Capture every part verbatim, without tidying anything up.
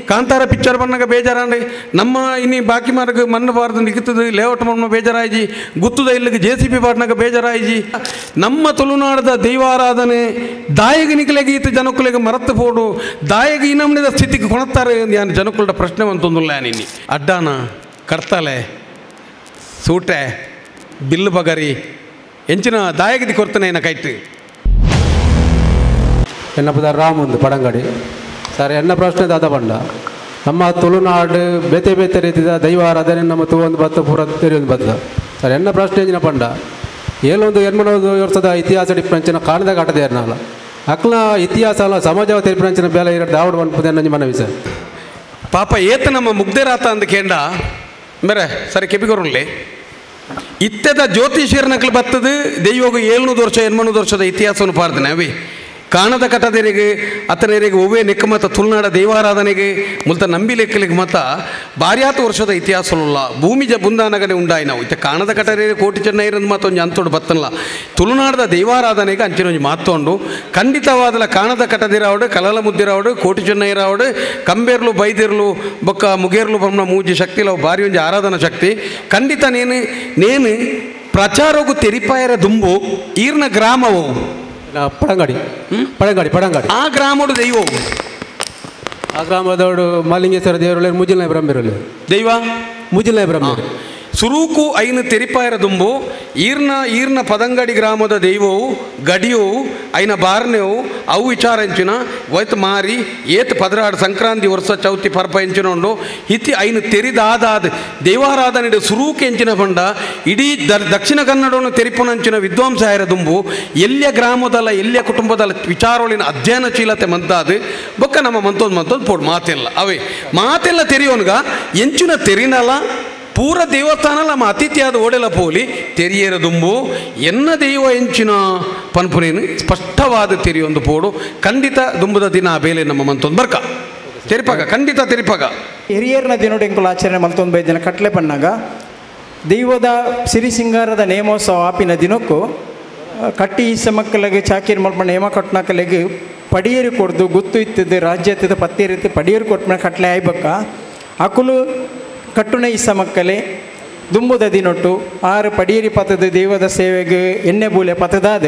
Kantara picture ಬಣ್ಣಗ ಬೇಜಾರಾಂಡೆ ನಮ್ಮ ಇನ್ನಿ ಬಾಕಿ ಮಾರ್ಗ ಮಣ್ಣು ಬಾರ್ದು ನಿಗುತ್ತದೆ ಲೇಔಟ್ ಮಣ್ಣು ಬೇಜಾರಾಯ್ಜಿ ಗುತ್ತುದ ಇಲ್ಲಿಗೆ ಜೆ ಸಿ ಪಿ ಬಾರ್ನಾಗ ಬೇಜಾರಾಯ್ಜಿ ನಮ್ಮ ತುಳುನಾಡದ ದೈವಾರಾಧನೆ ದಾಯಗ ನಿಖಲೆಗೆ ಈತ ಜನಕ್ಕುಲೆಗೆ ಮರತ್ತು ಪೋಡು ದಾಯಗ ಈ ನಮ್ಮನೆದ ಸ್ಥಿತಿಗೆ ಕೊಣತ್ತಾರೆ ನಾನು ಜನಕ್ಕುಳ ಪ್ರಶ್ನೆ ಅಂತಂದಿಲ್ಲ ನಿನ್ನಿ ಅಡ್ಡಾನ ಕಡ್ತಾಲೆ ಸೂಟೆ ಬಿಲ್ಲು ಬಗರಿ ಎಂಚಿನ ದಾಯಗದಿ ಕೊರ್ತನೆ ಏನ ಕೈಟ್ ಎನ್ನ ಪದ ರಾಮ್ ಒಂದು ಪಡಂಗಡಿ ಸರ್ ಎನ್ನ ಪ್ರಶ್ನೆ ದಾದ ಬಂಡ ನಮ್ಮ ತುಳುನಾಡು ಬೇತೆ ಬೇತೆ ರೀತಿಯ ದೈವಾರಾಧನೆ ನಮ್ಮ ತೂವೊಂದು ಬತ್ತ ಪೂರ ತೆರೆಯೊಂದು ಬತ್ತ ಸರ್ ಎನ್ನ ಪ್ರಶ್ನೆ ಎಂಜಿನ ಪಂಡ ಏಳೊಂದು ಎನ್ಮನೊಂದು ವರ್ಷದ ಇತಿಹಾಸ ಡಿಫ್ರೆನ್ಸಿನ ಕಾಣದಾಗ ಆಟದ ಏರ್ನಲ್ಲ ಅಕ್ಲ ಇತಿಹಾಸ ಅಲ್ಲ ಸಮಾಜವ ತೆರಿಫ್ರೆನ್ಸಿನ ಬೇಲೆ ಇರೋ ದಾವಡ್ ಅನ್ಪದೆ ನನ್ನ ಮನವಿ ಸರ್ ಪಾಪ ಏತ ನಮ್ಮ ಮುಗ್ಧರಾತ ಅಂದ ಕೇಂಡ ಮೇರೆ ಸರಿ ಕೆಪಿಗೊರ್ಲಿ ಇತ್ತೆದ ಜ್ಯೋತಿಷಿಯರ್ ನಕಲು ಬತ್ತದು ದೈವಗ ಏಳ್ನೂರು ವರ್ಷ ಎನ್ಮನೂರು ವರ್ಷದ ಇತಿಹಾಸವನ್ನು ಪಾರ್ದನೆ ಅವಿ ಕಾಣದ ಕಟ್ಟದರಿಗೆ ಅತನರಿಗೆ ಒವ್ವೇ ನೆಕ್ಕ ಮತ್ತು ತುಳುನಾಡ ದೈವಾರಾಧನೆಗೆ ಮುಲ್ತ ನಂಬಿ ಲೆಕ್ಕಲಿಗೆ ಮತ ಭಾರ್ಯಾತ ವರ್ಷದ ಇತಿಹಾಸಲ್ಲ ಭೂಮಿ ಜ ಬುಂದಾನಗನೆ ಉಂಡಾಯಿ ನಾವು ಇತ್ತ ಕಾಣದ ಕಟ್ಟರಿಗೆ ಕೋಟಿ ಚೆನ್ನ ಇರೋದು ಮಾತೊಂದು ಅಂತೋಡು ಬತ್ತಲ್ಲ ತುಳುನಾಡದ ದೈವಾರಾಧನೆಗೆ ಅಂಚಿನೊಂದು ಮಾತೊಂಡು ಖಂಡಿತವಾದಲ ಕಾಣದ ಕಟ್ಟದಿರಾವಡು ಕಲಲ ಮುದ್ದಿರಾವಡು ಕೋಟಿ ಚೆನ್ನ ಇರಾವಡು ಕಂಬೇರ್ಲು ಬೈದಿರ್ಲು ಬೊಕ್ಕ ಮುಗೇರ್ಲು ಬಮ್ಮ ಮೂಜಿ ಶಕ್ತಿ ಅವು ಭಾರಿ ಒಂಜಿ ಆರಾಧನಾ ಶಕ್ತಿ ಖಂಡಿತ ನೇನು ನೇನು ಪ್ರಚಾರಗೂ ತೆರಿಪಾಯರ ದುಂಬು ಈರ್ನ ಗ್ರಾಮವು ಪಡಂಗಾಡಿ ಪಡಂಗಾಡಿ ಪಡಂಗಾಡಿ ಆ ಗ್ರಾಮಡು ದೈವ ಆ ಗ್ರಾಮದವಡು ಮಾಲಿಂಗೇಶ್ವರ ದೇವರಲ್ಲಿ ಮುಜಿಲ್ನಾಯ ಬ್ರಹ್ಮಿರಲ್ಲಿ ದೈವ ಮುಜಿಲ್ನಾಯ ಬ್ರಹ್ಮ ಸುರೂಕು ಐನ ತೆರಿಪಾಯರ ದುಂಬು ಈರ್ನ ಈರ್ನ ಪದಂಗಡಿ ಗ್ರಾಮದ ದೈವವು ಗಡಿಯವು ಐನ ಬಾರ್ನೆವು ಅವು ವಿಚಾರ ಎಂಚಿನ ಒಯ್ತು ಮಾರಿ ಏತ್ ಪದರಾಡ ಸಂಕ್ರಾಂತಿ ವರ್ಷ ಚೌತಿ ಪರ್ಪ ಎಂಚಿನೊಂಡು ಇತಿ ಐನು ತೆರಿದಾದಾದ ದೈವಾರಾಧನೆ ಸುರೂಕು ಎಂಚಿನ ಬಂಡ ಇಡೀ ದ ದಕ್ಷಿಣ ಕನ್ನಡವನ್ನು ತೆರಿಪುನಂಚಿನ ವಿದ್ವಾಂಸಾಯರ ದುಂಬು ಎಲ್ಲಿಯ ಗ್ರಾಮದಲ್ಲ ಎಲ್ಲಿಯ ಕುಟುಂಬದಲ್ಲ ವಿಚಾರಗಳಿನ ಅಧ್ಯಯನಶೀಲತೆ ಮಂತಾದು ಬೊಕ್ಕ ನಮ್ಮ ಮಂತೊಂದು ಮಂತೊಂದು ಪೋಡು ಮಾತೆಲ್ಲ ಅವೇ ಮಾತೆಲ್ಲ ತೆರೆಯೋನ್ಗ ಎಂಚಿನ ತೆರಿನಲ್ಲ ಪೂರ ದೇವಸ್ಥಾನ ನಮ್ಮ ಅತಿಥಿಯಾದ ಓಡೆಲ ಪೋಲಿ ತೆರಿಯರ ದುಂಬು ಎನ್ನ ದೈವ ಎಂಚಿನ ಪನ್ಪುನೇನು ಸ್ಪಷ್ಟವಾದ ತೆರಿಯೊಂದು ಪೋಡು ಖಂಡಿತ ದುಂಬುದ ದಿನ ಆ ಬೇಲೆ ನಮ್ಮ ಮಂತೊಂದು ಬರ್ಕ ತೆರಿಪಾಗ ಖಂಡಿತ ತೆರಿಪಾಗ ಹಿರಿಯರ್ನ ದಿನೋಡೆಂಕುಲು ಆಚರಣೆ ಮಲ್ತೊಂದು ಬೈ ದಿನ ಕಟ್ಲೆ ಪನ್ನಾಗ ದೈವದ ಸಿರಿ ಸಿಂಗಾರದ ನೇಮೋತ್ಸವ ಆಪಿನ ದಿನಕ್ಕೂ ಕಟ್ಟಿ ಈಸ ಮಕ್ಕಳಿಗೆ ಚಾಕಿರಿ ಮಲ್ಪಣ್ಣ ನೇಮ ಕಟ್ನಕಲಿಗೆ ಪಡಿಯೇರಿ ಕೊಡ್ದು ಗುತ್ತು ಇತ್ತಿದ್ದು ರಾಜ್ಯ ಇತ್ತಿದ್ದು ಪತ್ತೇರಿತ್ತು ಪಡಿಯೇರಿ ಕೊಟ್ಟ ಕಟ್ಲೆ ಆಯ್ಬಕ್ಕ ಅಕುಲು ಕಟ್ಟುನ ಇಸ ಮಕ್ಕಳೇ ದುಂಬುದ ದಿನೊಟ್ಟು ಆರು ಪಡಿಯೇರಿ ಪಥದ ದೇವದ ಸೇವೆಗೆ ಎಣ್ಣೆ ಬೂಲೆ ಪಥದಾದ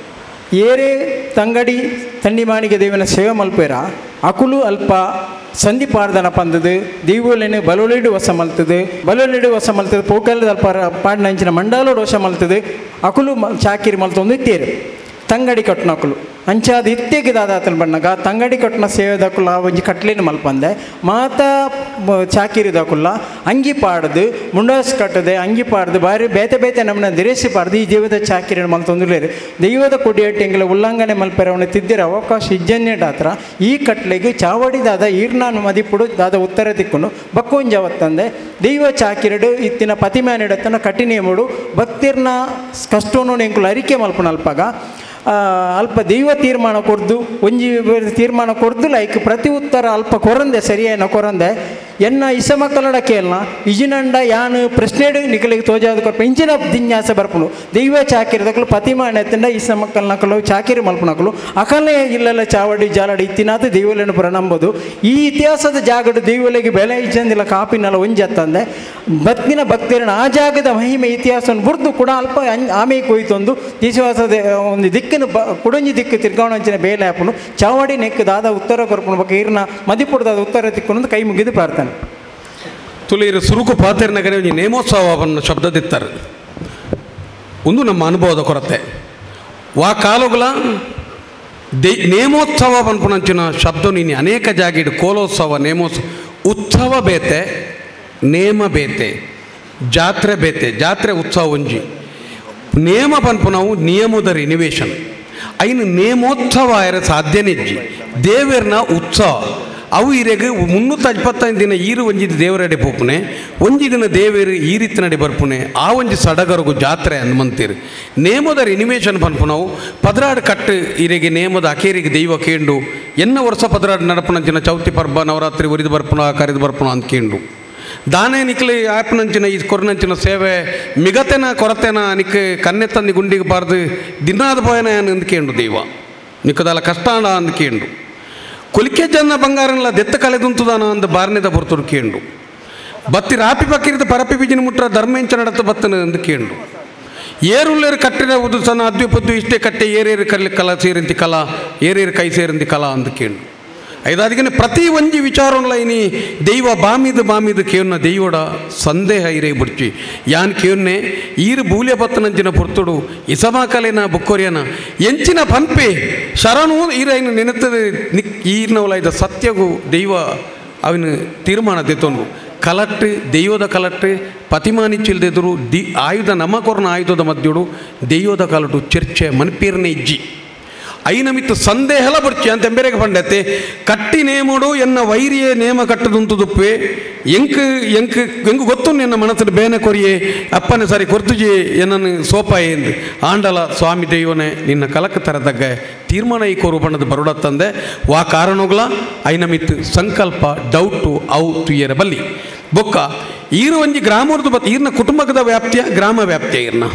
ಏರೇ ತಂಗಡಿ ತಂಡಿಮಾಣಿಗೆ ದೇವನ ಸೇವೆ ಮಲ್ಪೇರ ಅಕುಲು ಅಲ್ಪ ಸಂಧಿ ಪಾಡ್ದನ ಪಂದದು ದೀವುಲೇನು ಬಲೊಲಿಡು ವಸ ಮಲ್ತದು ಬಲೊಲಿಡು ವಸ ಮಲ್ತದು ಪೋಕಲ್ದ ಅಲ್ಪ ಪಾಡ್ನಂಚಿನ ಮಂಡಾಲೋಡು ವಶ ಮಲ್ತದು ಅಕುಲು ಚಾಕಿರಿ ಮಲ್ತೊಂದು ಇತ್ತೇರು ತಂಗಡಿ ಕಟ್ನಕುಲು ಅಂಚಾದ ಇತ್ತೆಗೆ ದಾದಾತನ ಬಣ್ಣಗ ತಂಗಡಿ ಕಟ್ನ ಸೇವೆದಕುಲ್ಲ ಒಂಜಿ ಕಟ್ಲೇನು ಮಲ್ಪಂದೆ ಮಾತ ಚಾಕಿರಿ ದಕುಲ್ಲ ಅಂಗಿ ಪಾಡ್ದು ಮುಂಡಾಸ್ ಕಟ್ಟದೆ ಅಂಗಿ ಪಾಡ್ದು ಬಾರಿ ಬೇತೆ ಬೇತೆ ನಮ್ಮನ್ನ ದಿರೇಸಿ ಪಾಡ್ದು ಈ ದೇವದ ಚಾಕಿರಿ ಮಲ್ತೊಂದುಲೇರು ದೈವದ ಕೊಡಿಯಟ್ಟೆಂಗಿಲ ಉಲ್ಲಂಘನೆ ಮಲ್ಪೆರವನ್ನ ತಿದ್ದಿರ ಅವಕಾಶ ಇಜ್ಜನ್ನೇಟಾತ್ರ ಈ ಕಟ್ಲೆಗೆ ಚಾವಡಿದಾದ ಈರ್ನಾನು ಮದಿಪುಡು ದಾದ ಉತ್ತರ ದಿಕ್ಕುನು ಬಕ್ಕೊಂಜವತ್ತಂದೆ ದೈವ ಚಾಕಿರಡು ಇತ್ತಿನ ಪತಿಮ್ಯಾನಿಡತನ ಕಠಿಣೇಮುಡು ಭಕ್ತಿರ್ನ ಕಷ್ಟೋನು ಎಂಕುಲು ಅರಿಕೆ ಮಲ್ಪನ ಅಲ್ಪಾಗ ಅಲ್ಪ ದೈವ ತೀರ್ಮಾನ ಕೊಡ್ದು ಒಂಜಿ ತೀರ್ಮಾನ ಕೊಡ್ದು ಲೈಕ್ ಪ್ರತಿ ಉತ್ತರ ಅಲ್ಪ ಕೊರಂದೆ ಸರಿಯಾನ ಕೊರಂದೆ ಎನ್ನ ಇಸ ಮಕ್ಕಳಡ ಕೇಳನ ಇಜಿನಂಡ ಯಾನು ಪ್ರಶ್ನೆಡು ನಿಖಲಿಗೆ ತೋಜಾದ ಕೊಟ್ಟ ಇಂಚಿನ ಜಿಜ್ಞಾಸೆ ಬರ್ಪುನು ದೈವ ಚಾಕಿರಿದಕ್ಕಲು ಪತಿಮಾನ ಎತ್ತಂಡ ಇಸ ಮಕ್ಕಳ ನಕಲು ಚಾಕಿರಿ ಮಲ್ಪನಕಲು ಅಕಲೇ ಇಲ್ಲೆಲ್ಲ ಚಾವಡಿ ಜಾಲಡಿ ಇತ್ತಿನಾಥ ದೈವಲೇನು ಪುರ ನಂಬೋದು ಈ ಇತಿಹಾಸದ ಜಾಗಡು ದೈವಲಿಗೆ ಬೆಲೆ ಇಜ್ಜಂದಿಲ್ಲ ಕಾಪಿನೆಲ್ಲ ಒಂಜತ್ತಂದೆ ಬತ್ತಿನ ಭಕ್ತಿರನ ಆ ಜಾಗದ ಮಹಿಮೆ ಇತಿಹಾಸವನ್ನು ಬುರ್ದು ಕೂಡ ಅಲ್ಪ ಆಮೆ ಕೊಯ್ತೊಂದು ವಿಶ್ವಾಸದ ಒಂದು ದಿಕ್ಕಿನ ಬ ಕುಡಂಜಿ ದಿಕ್ಕು ತಿರ್ಗಾವಣಂಚಿನ ಬೇಲೆ ಹಾಪುನು ಚಾವಡಿ ನೆಕ್ ದಾದ ಉತ್ತರ ಕೊರ್ಪುನು ಬಗ್ಗೆ ಇರ್ನ ಮದಿಪುರದಾದ ಉತ್ತರ ತಿಕ್ಕೊಂಡು ಕೈ ಮುಗಿದು ಪಾರ್ತಾನೆ ತುಳಿರು ಸುರುಕು ಪಾತೆರ್ನಗರೆ ಒಂಜಿ ನೇಮೋತ್ಸವವನ್ನು ಶಬ್ದದಿತ್ತಾರೆ ಒಂದು ನಮ್ಮ ಅನುಭವದ ಕೊರತೆ ವಾ ಕಾಲುಗಳ ದೇ ನೇಮೋತ್ಸವ ಪನ್ಪುನಂಚಿನ ಶಬ್ದ ನೀನು ಅನೇಕ ಜಾಗಿಡು ಕೋಲೋತ್ಸವ ನೇಮೋತ್ಸವ ಉತ್ಸವ ಬೇತೆ ನೇಮ ಬೇತೆ ಜಾತ್ರೆ ಬೇತೆ ಜಾತ್ರೆ ಉತ್ಸವ ಒಂಜಿ ನೇಮ ಪನ್ಪುನವು ನಿಯಮದ ರಿನಿವೇಶನ್ ಐನು ನೇಮೋತ್ಸವ ಆಯ್ರ ಸಾಧ್ಯನಿಜ್ಜಿ ದೇವರ್ನ ಉತ್ಸವ ಅವು ಇರೆಗೆ ಮುನ್ನೂರ ಇಪ್ಪತ್ತೈದು ದಿನ ಈರು ಒಂಜಿದ ದೇವರಡೆ ಪೋಪುನೆ ಒಂಜಿ ದಿನ ದೇವರು ಈ ರೀತಿ ನಡೆ ಬರ್ಪುನೆ ಆ ಒಂಜಿ ಸಡಗರಗು ಜಾತ್ರೆ ಅನ್ಮಂತೀರಿ ನೇಮದ ರಿನಿವೇಶನ್ ಪನ್ಪುನವು ಪದರಾಡು ಕಟ್ಟು ಇರೆಗೆ ನೇಮದ ಅಕೇರಿಗೆ ದೈವ ಕೇಂಡು ಎನ್ನ ವರ್ಷ ಪದರಾಡು ನಡಪುನಂಚಿನ ಚೌತಿ ಪರ್ಬ ನವರಾತ್ರಿ ಒರಿದು ಬರ್ಪುನ ಕರೆದು ಬರ್ಪುನ ಅಂತ ಕೇಂಡು ದಾನೆ ನಿಕ್ಲಿ ಆ್ಯಪ್ನಂಚಿನ ಈ ಕೊರನಂಚಿನ ಸೇವೆ ಮಿಗತೆನ ಕೊರತೆನ ನಿಕ್ ಕನ್ನೆ ತಂದು ಗುಂಡಿಗೆ ಬಾರ್ದು ದಿನಾದ ಪೋಯನ ಅಂದ್ಕೇಂಡು ದೈವ ನಿಕ್ಕದಲ್ಲ ಕಷ್ಟಾಂಡ ಅಂದ್ಕೇಂಡು ಕೊಲಿಕೆ ಜನ ಬಂಗಾರನ್ಲ ದೆತ್ತ ಕಳೆದುಂತುದಾನ ಅಂದ ಬಾರ್ನೆದ ಬರ್ತರು ಕೇಂಡು ಬತ್ತಿ ರಾಪಿ ಪಕ್ಕಿರಿದ ಪರಪಿ ಬಿಜಿನ ಮುಟ್ರ ಧರ್ಮೆಂಚ ನಡತ ಬತ್ತನ ಅಂದು ಕೇಂಡು ಏರುಳ್ಳೇರು ಕಟ್ಟಿನ ಉದು ಸಣ್ಣ ಅದ್ವಿ ಪದ್ದು ಇಷ್ಟೇ ಕಟ್ಟೆ ಏರೇರು ಕಲ್ಲಿ ಕಲ ಸೇರಿಂತಿ ಕಲಾ ಏರೇರು ಕೈ ಸೇರಿಂತಿ ಕಲಾ ಅಂದು ಕೇಂಡು ಐದಾದಿಗೆ ಪ್ರತಿ ಒಂಜಿ ವಿಚಾರನ್ಲ ಇನಿ ದೈವ ಬಾಮಿದು ಬಾಮಿದು ಕೇವನ್ನ ದೈವಡ ಸಂದೇಹ ಇರೇ ಬಿಡ್ಚಿ ಯಾನ್ ಕೇವನ್ನೆ ಈರು ಬೂಲ್ಯ ಪತ್ತನಂಚಿನ ಪುರ್ತುಡು ಇಸಮಾಕಲೆನ ಬುಕ್ಕೊರಿಯನ ಎಂಚಿನ ಪಂಪೆ ಶರಣು ಈರೈನು ನೆನೆತದೆ ನಿಕ್ ಈರ್ನವಲ ಇದ್ದ ಸತ್ಯಗೂ ದೈವ ಅವನು ತೀರ್ಮಾನ ದೆತ್ತೊಂದು ಕಲಟ್ಟು ದೈವದ ಕಲಟ್ಟು ಪತಿಮಾನಿಚ್ಚಿಲ್ದೆದುರು ದಿ ಆಯುಧ ನಮಕೊರ್ನ ಆಯುಧದ ಮಧ್ಯಡು ದೈವದ ಕಲಟು ಚರ್ಚೆ ಮನ್ಪೇರ್ನೆ ಇಜ್ಜಿ ಐನ ಮಿತ್ತು ಸಂದೇಹಲ ಬರ್ಚಿ ಅಂತ ಎಂಬೆರೆಗೆ ಪಂಡತೆ ಕಟ್ಟಿ ನೇಮೋಡು ಎನ್ನ ವೈರಿಯೇ ನೇಮ ಕಟ್ಟದುಂತುದುಪ್ಪೆ ಎಂಕ್ ಎಂಕ್ ಎಂಗು ಗೊತ್ತು ನಿನ್ನ ಮನಸ್ಸಲ್ಲಿ ಬೇನೆ ಕೊರಿಯೇ ಅಪ್ಪನೆ ಸರಿ ಕೊರ್ತುಜಿ ಎನ್ನನ್ನು ಸೋಪ ಎಂದು ಆಂಡಲ ಸ್ವಾಮಿ ದೈವನೇ ನಿನ್ನ ಕಲಕ ತರದಗ್ಗ ತೀರ್ಮಾನ ಈ ಕೋರು ಬಣ್ಣದ ಬರುಡತ್ತಂದೆ ವಾ ಕಾರಣಗಳ ಐನ ಮಿತ್ತು ಸಂಕಲ್ಪ ಡೌಟು ಅವು ತುಯ್ಯರ ಬಲ್ಲಿ ಬೊಕ್ಕ ಈರು ಒಂಜಿ ಗ್ರಾಮದ ಬತ್ ಈರ್ನ ಕುಟುಂಬದ ವ್ಯಾಪ್ತಿಯ ಗ್ರಾಮ ವ್ಯಾಪ್ತಿಯ ಈರ್ನ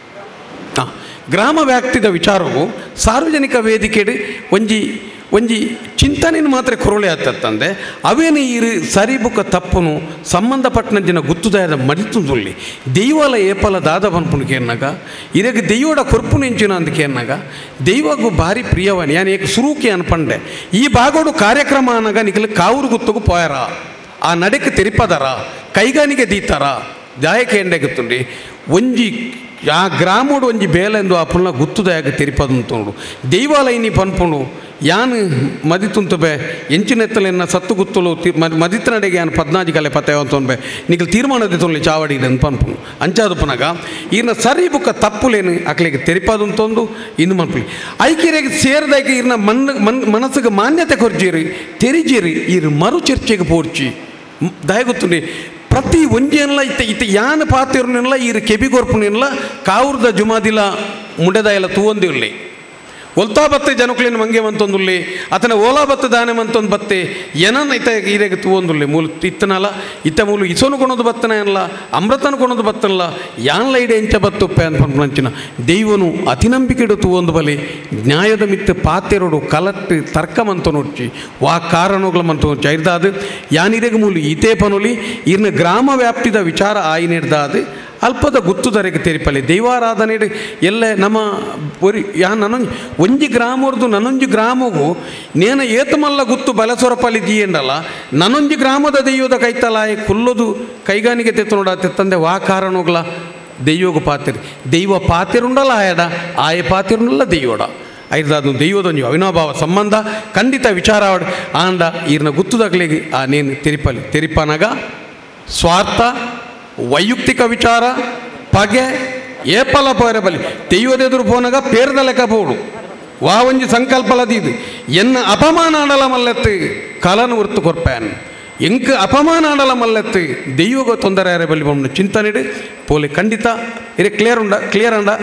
ಹಾಂ ಗ್ರಾಮ ವ್ಯಾಪ್ತಿದ ವಿಚಾರವು ಸಾರ್ವಜನಿಕ ವೇದಿಕೆಡು ಒಂಜಿ ಒಂಜಿ ಚಿಂತನೆಯನ್ನು ಮಾತ್ರ ಕೊರಳೆ ಆಗ್ತಂದೆ ಅವೇನು ಇರು ಸರಿ ಬುಕ್ಕ ತಪ್ಪನು ಸಂಬಂಧಪಟ್ಟನಂಚಿನ ಗುತ್ತುದಾಯದ ಮಡಿತುಂದುಳ್ಳಿ ದೈವಾಲ ಏಪಲ ದಾದ ಪನ್ಪುಣಿಕೆ ಎನ್ನಾಗ ಇರಗೆ ದೈವಡ ಕೊರ್ಪುನ ಎಂಚಿನ ಅಂದಕ್ಕೆ ಎನ್ನಾಗ ದೈವಗೂ ಭಾರಿ ಪ್ರಿಯವನಿ ಯಾನು ಏಕ ಸುರೂಕಿ ಅನ್ಪಂಡೆ ಈ ಭಾಗೋಡು ಕಾರ್ಯಕ್ರಮ ಅನ್ನಾಗ ನಿಖಿಲ್ ಕಾವೂರು ಗುತ್ತಗೂ ಪೋಯರ ಆ ನಡೆಗೆ ತೆರಿಪದರ ಕೈಗಾನಿಗೆ ದೀತಾರ ದಾಯಕ ಎಂಡೆ ಗೊತ್ತುಂಡಿ ಒಂಜಿ ಆ ಗ್ರಾಮೋಡು ಒಂಜಿ ಬೇಲೆಂದು ಆ ಪುಲ್ಲ ಗುತ್ತುದಾಯಕ ತೆರಿಪದಂತೋಡು ದೈವಾಲಯನಿ ಪನ್ಪುಣು ಯಾನು ಮದಿತುಂತುಬೆ ಎಂಚಿನೆತ್ತಲೆನ್ನ ಸತ್ತು ಗುತ್ತಲು ಮದಿತ ನಡೆಗೆ ಯಾನು ಪದ್ನಾಜಿ ಕಲೆ ಪತ್ತೆ ಅಂತೊಂಬೆ ನಿಖಿಲ್ ತೀರ್ಮಾನದ ತೊಂದು ಚಾವಡಿ ಅಂತ ಪನ್ಪುಣು ಅಂಚಾದು ಪುನಗ ಈರ್ನ ಸರಿ ಬುಕ್ಕ ತಪ್ಪುಲೇನು ಅಕ್ಲಿಗೆ ತೆರಿಪದಂತೊಂದು ಇನ್ನು ಮನ್ಪುಲಿ ಐಕಿರೆಗೆ ಸೇರಿದಾಗ ಈರ್ನ ಮನ್ ಮನ್ ಮನಸ್ಸಿಗೆ ಮಾನ್ಯತೆ ಕೊರ್ಜಿರಿ ತೆರಿಜಿರಿ ಈರು ಮರು ಚರ್ಚೆಗೆ ಪೋರ್ಚಿ ದಯ ಗೊತ್ತುಂಡಿ ಪ್ರತಿ ಒಂಜಿಯನ್ಲ ಇತ್ತ ಇತ್ತ ಯಾನ ಪಾತಿರ್ನೆಲ್ಲ ಈರು ಕೆಬಿಗೊರ್ಪುನೆಲ್ಲ ಕಾವೂರ್ದ ಜುಮಾದಿಲ ಮುಂಡೆದಾಯಲ್ಲ ತೂವೊಂದಿರಲಿ ಒಲ್ತಾ ಬತ್ತೆ ಜನಕ್ಲಿನ ಮಂಗೆ ಮಂತೊಂದುಲ್ಲಿ ಅತನ ಓಲಾ ಬತ್ತ ದಾನೆ ಮಂತೊಂದು ಬತ್ತೆ ಏನನ್ನ ಇತ್ತ ಈರೆಗೆ ತೂವೊಂದುಲ್ಲಿ ಮೂಲ ಇತ್ತನಲ್ಲ ಇತ್ತ ಮೂಲು ಇಸೋನು ಕೊಣೋದು ಬತ್ತನ ಅಲ್ಲ ಅಮೃತನ ಕೊಣೋದು ಬತ್ತನಲ್ಲ ಯಾನ್ಲ ಇಡೆ ಎಂಚ ಬತ್ತುಪ್ಪೆ ಅನ್ಪಂಚಿನ ದೈವನು ಅತಿನಂಬಿಕೆಡು ತೂವೊಂದು ಬಲಿ ನ್ಯಾಯದ ಮಿತ್ತ ಪಾತೆರೋಡು ಕಲಟ್ಟು ತರ್ಕ ಮಂತ ನೋಡ್ಚಿ ವಾ ಕಾರಣಗಳ ಮಂತ ನೋಡ್ಚಿ ಐರ್ದಾದು ಯಾನಿರೆಗೆ ಮೂಲು ಈತೇ ಪನುಲಿ ಇರ್ನ ಗ್ರಾಮ ವ್ಯಾಪ್ತಿದ ವಿಚಾರ ಆಯ್ನಿರ್ದಾದು ಅಲ್ಪದ ಗುತ್ತುದರೆಗೆ ತೆರಿಪಲ್ಲಿ ದೈವಾರಾಧನೆ ಎಲ್ಲ ನಮ್ಮ ಒರಿ ಯಾ ನನ್ನೊಂಜಿ ಒಂಜಿ ಗ್ರಾಮವ್ರದ್ದು ನನ್ನೊಂಜಿ ಗ್ರಾಮವು ನೇನ ಏತಮಲ್ಲ ಗುತ್ತು ಬಲಸೊರಪಲ್ಲಿ ಜೀಯಂಡಲ್ಲ ನನ್ನೊಂಜಿ ಗ್ರಾಮದ ದೈವದ ಕೈತಲಾಯ ಕುಲ್ಲೋದು ಕೈಗಾನಿಗೆ ತೆತ್ತು ನೋಡ ತೆತ್ತಂದೆ ವಾ ಕಾರಣಗಳ ದೈವಗ ಪಾತಿರು ದೈವ ಪಾತಿರುಂಡಲ್ಲ ಆಯಡ ಆಯ ಪಾತಿರುಂಡಲ್ಲ ದೈವಡ ಐದಾದು ದೈವದೊಂಜಿ ಅವಿನಾಭಾವ ಸಂಬಂಧ ಖಂಡಿತ ವಿಚಾರ ಆಂಡ ಈರ್ನ ಗುತ್ತುದಾಗಲಿಗೆ ಆ ನೇನು ತೆರಿಪಲ್ಲಿ ತೆರಿಪನಾಗ ಸ್ವಾರ್ಥ ವೈಯಕ್ತಿಕ ವಿಚಾರ ಪಗೆ ಏಪಲ ಪೋರಬಲಿ ತೆಯ್ಯೋದೆದುರು ಪೋನಾಗ ಪೇರ್ದ ಲೆಕ್ಕ ಪೋಡು ವಾ ಒಂಜಿ ಸಂಕಲ್ಪಲದಿದು ಎನ್ನ ಅಪಮಾನ ಆಡಲ ಮಲ್ಲೆತ್ತು ಕಲನು ಉರ್ತು ಕೊರ್ಪ್ಯಾನ್ ಎಂಕ ಅಪಮಾನ ಆಡಲ ಮಲ್ಲೆತ್ತು ದೈವಗ ತೊಂದರೆ ಯಾರೇ ಬಲ್ಲಿ ಬೊಮ್ಮನ ಚಿಂತನೆಡು ಪೋಲೆ ಖಂಡಿತ ಇರೇ ಕ್ಲಿಯರ್ ಉಂಡ ಕ್ಲಿಯರ್ ಅಂಡ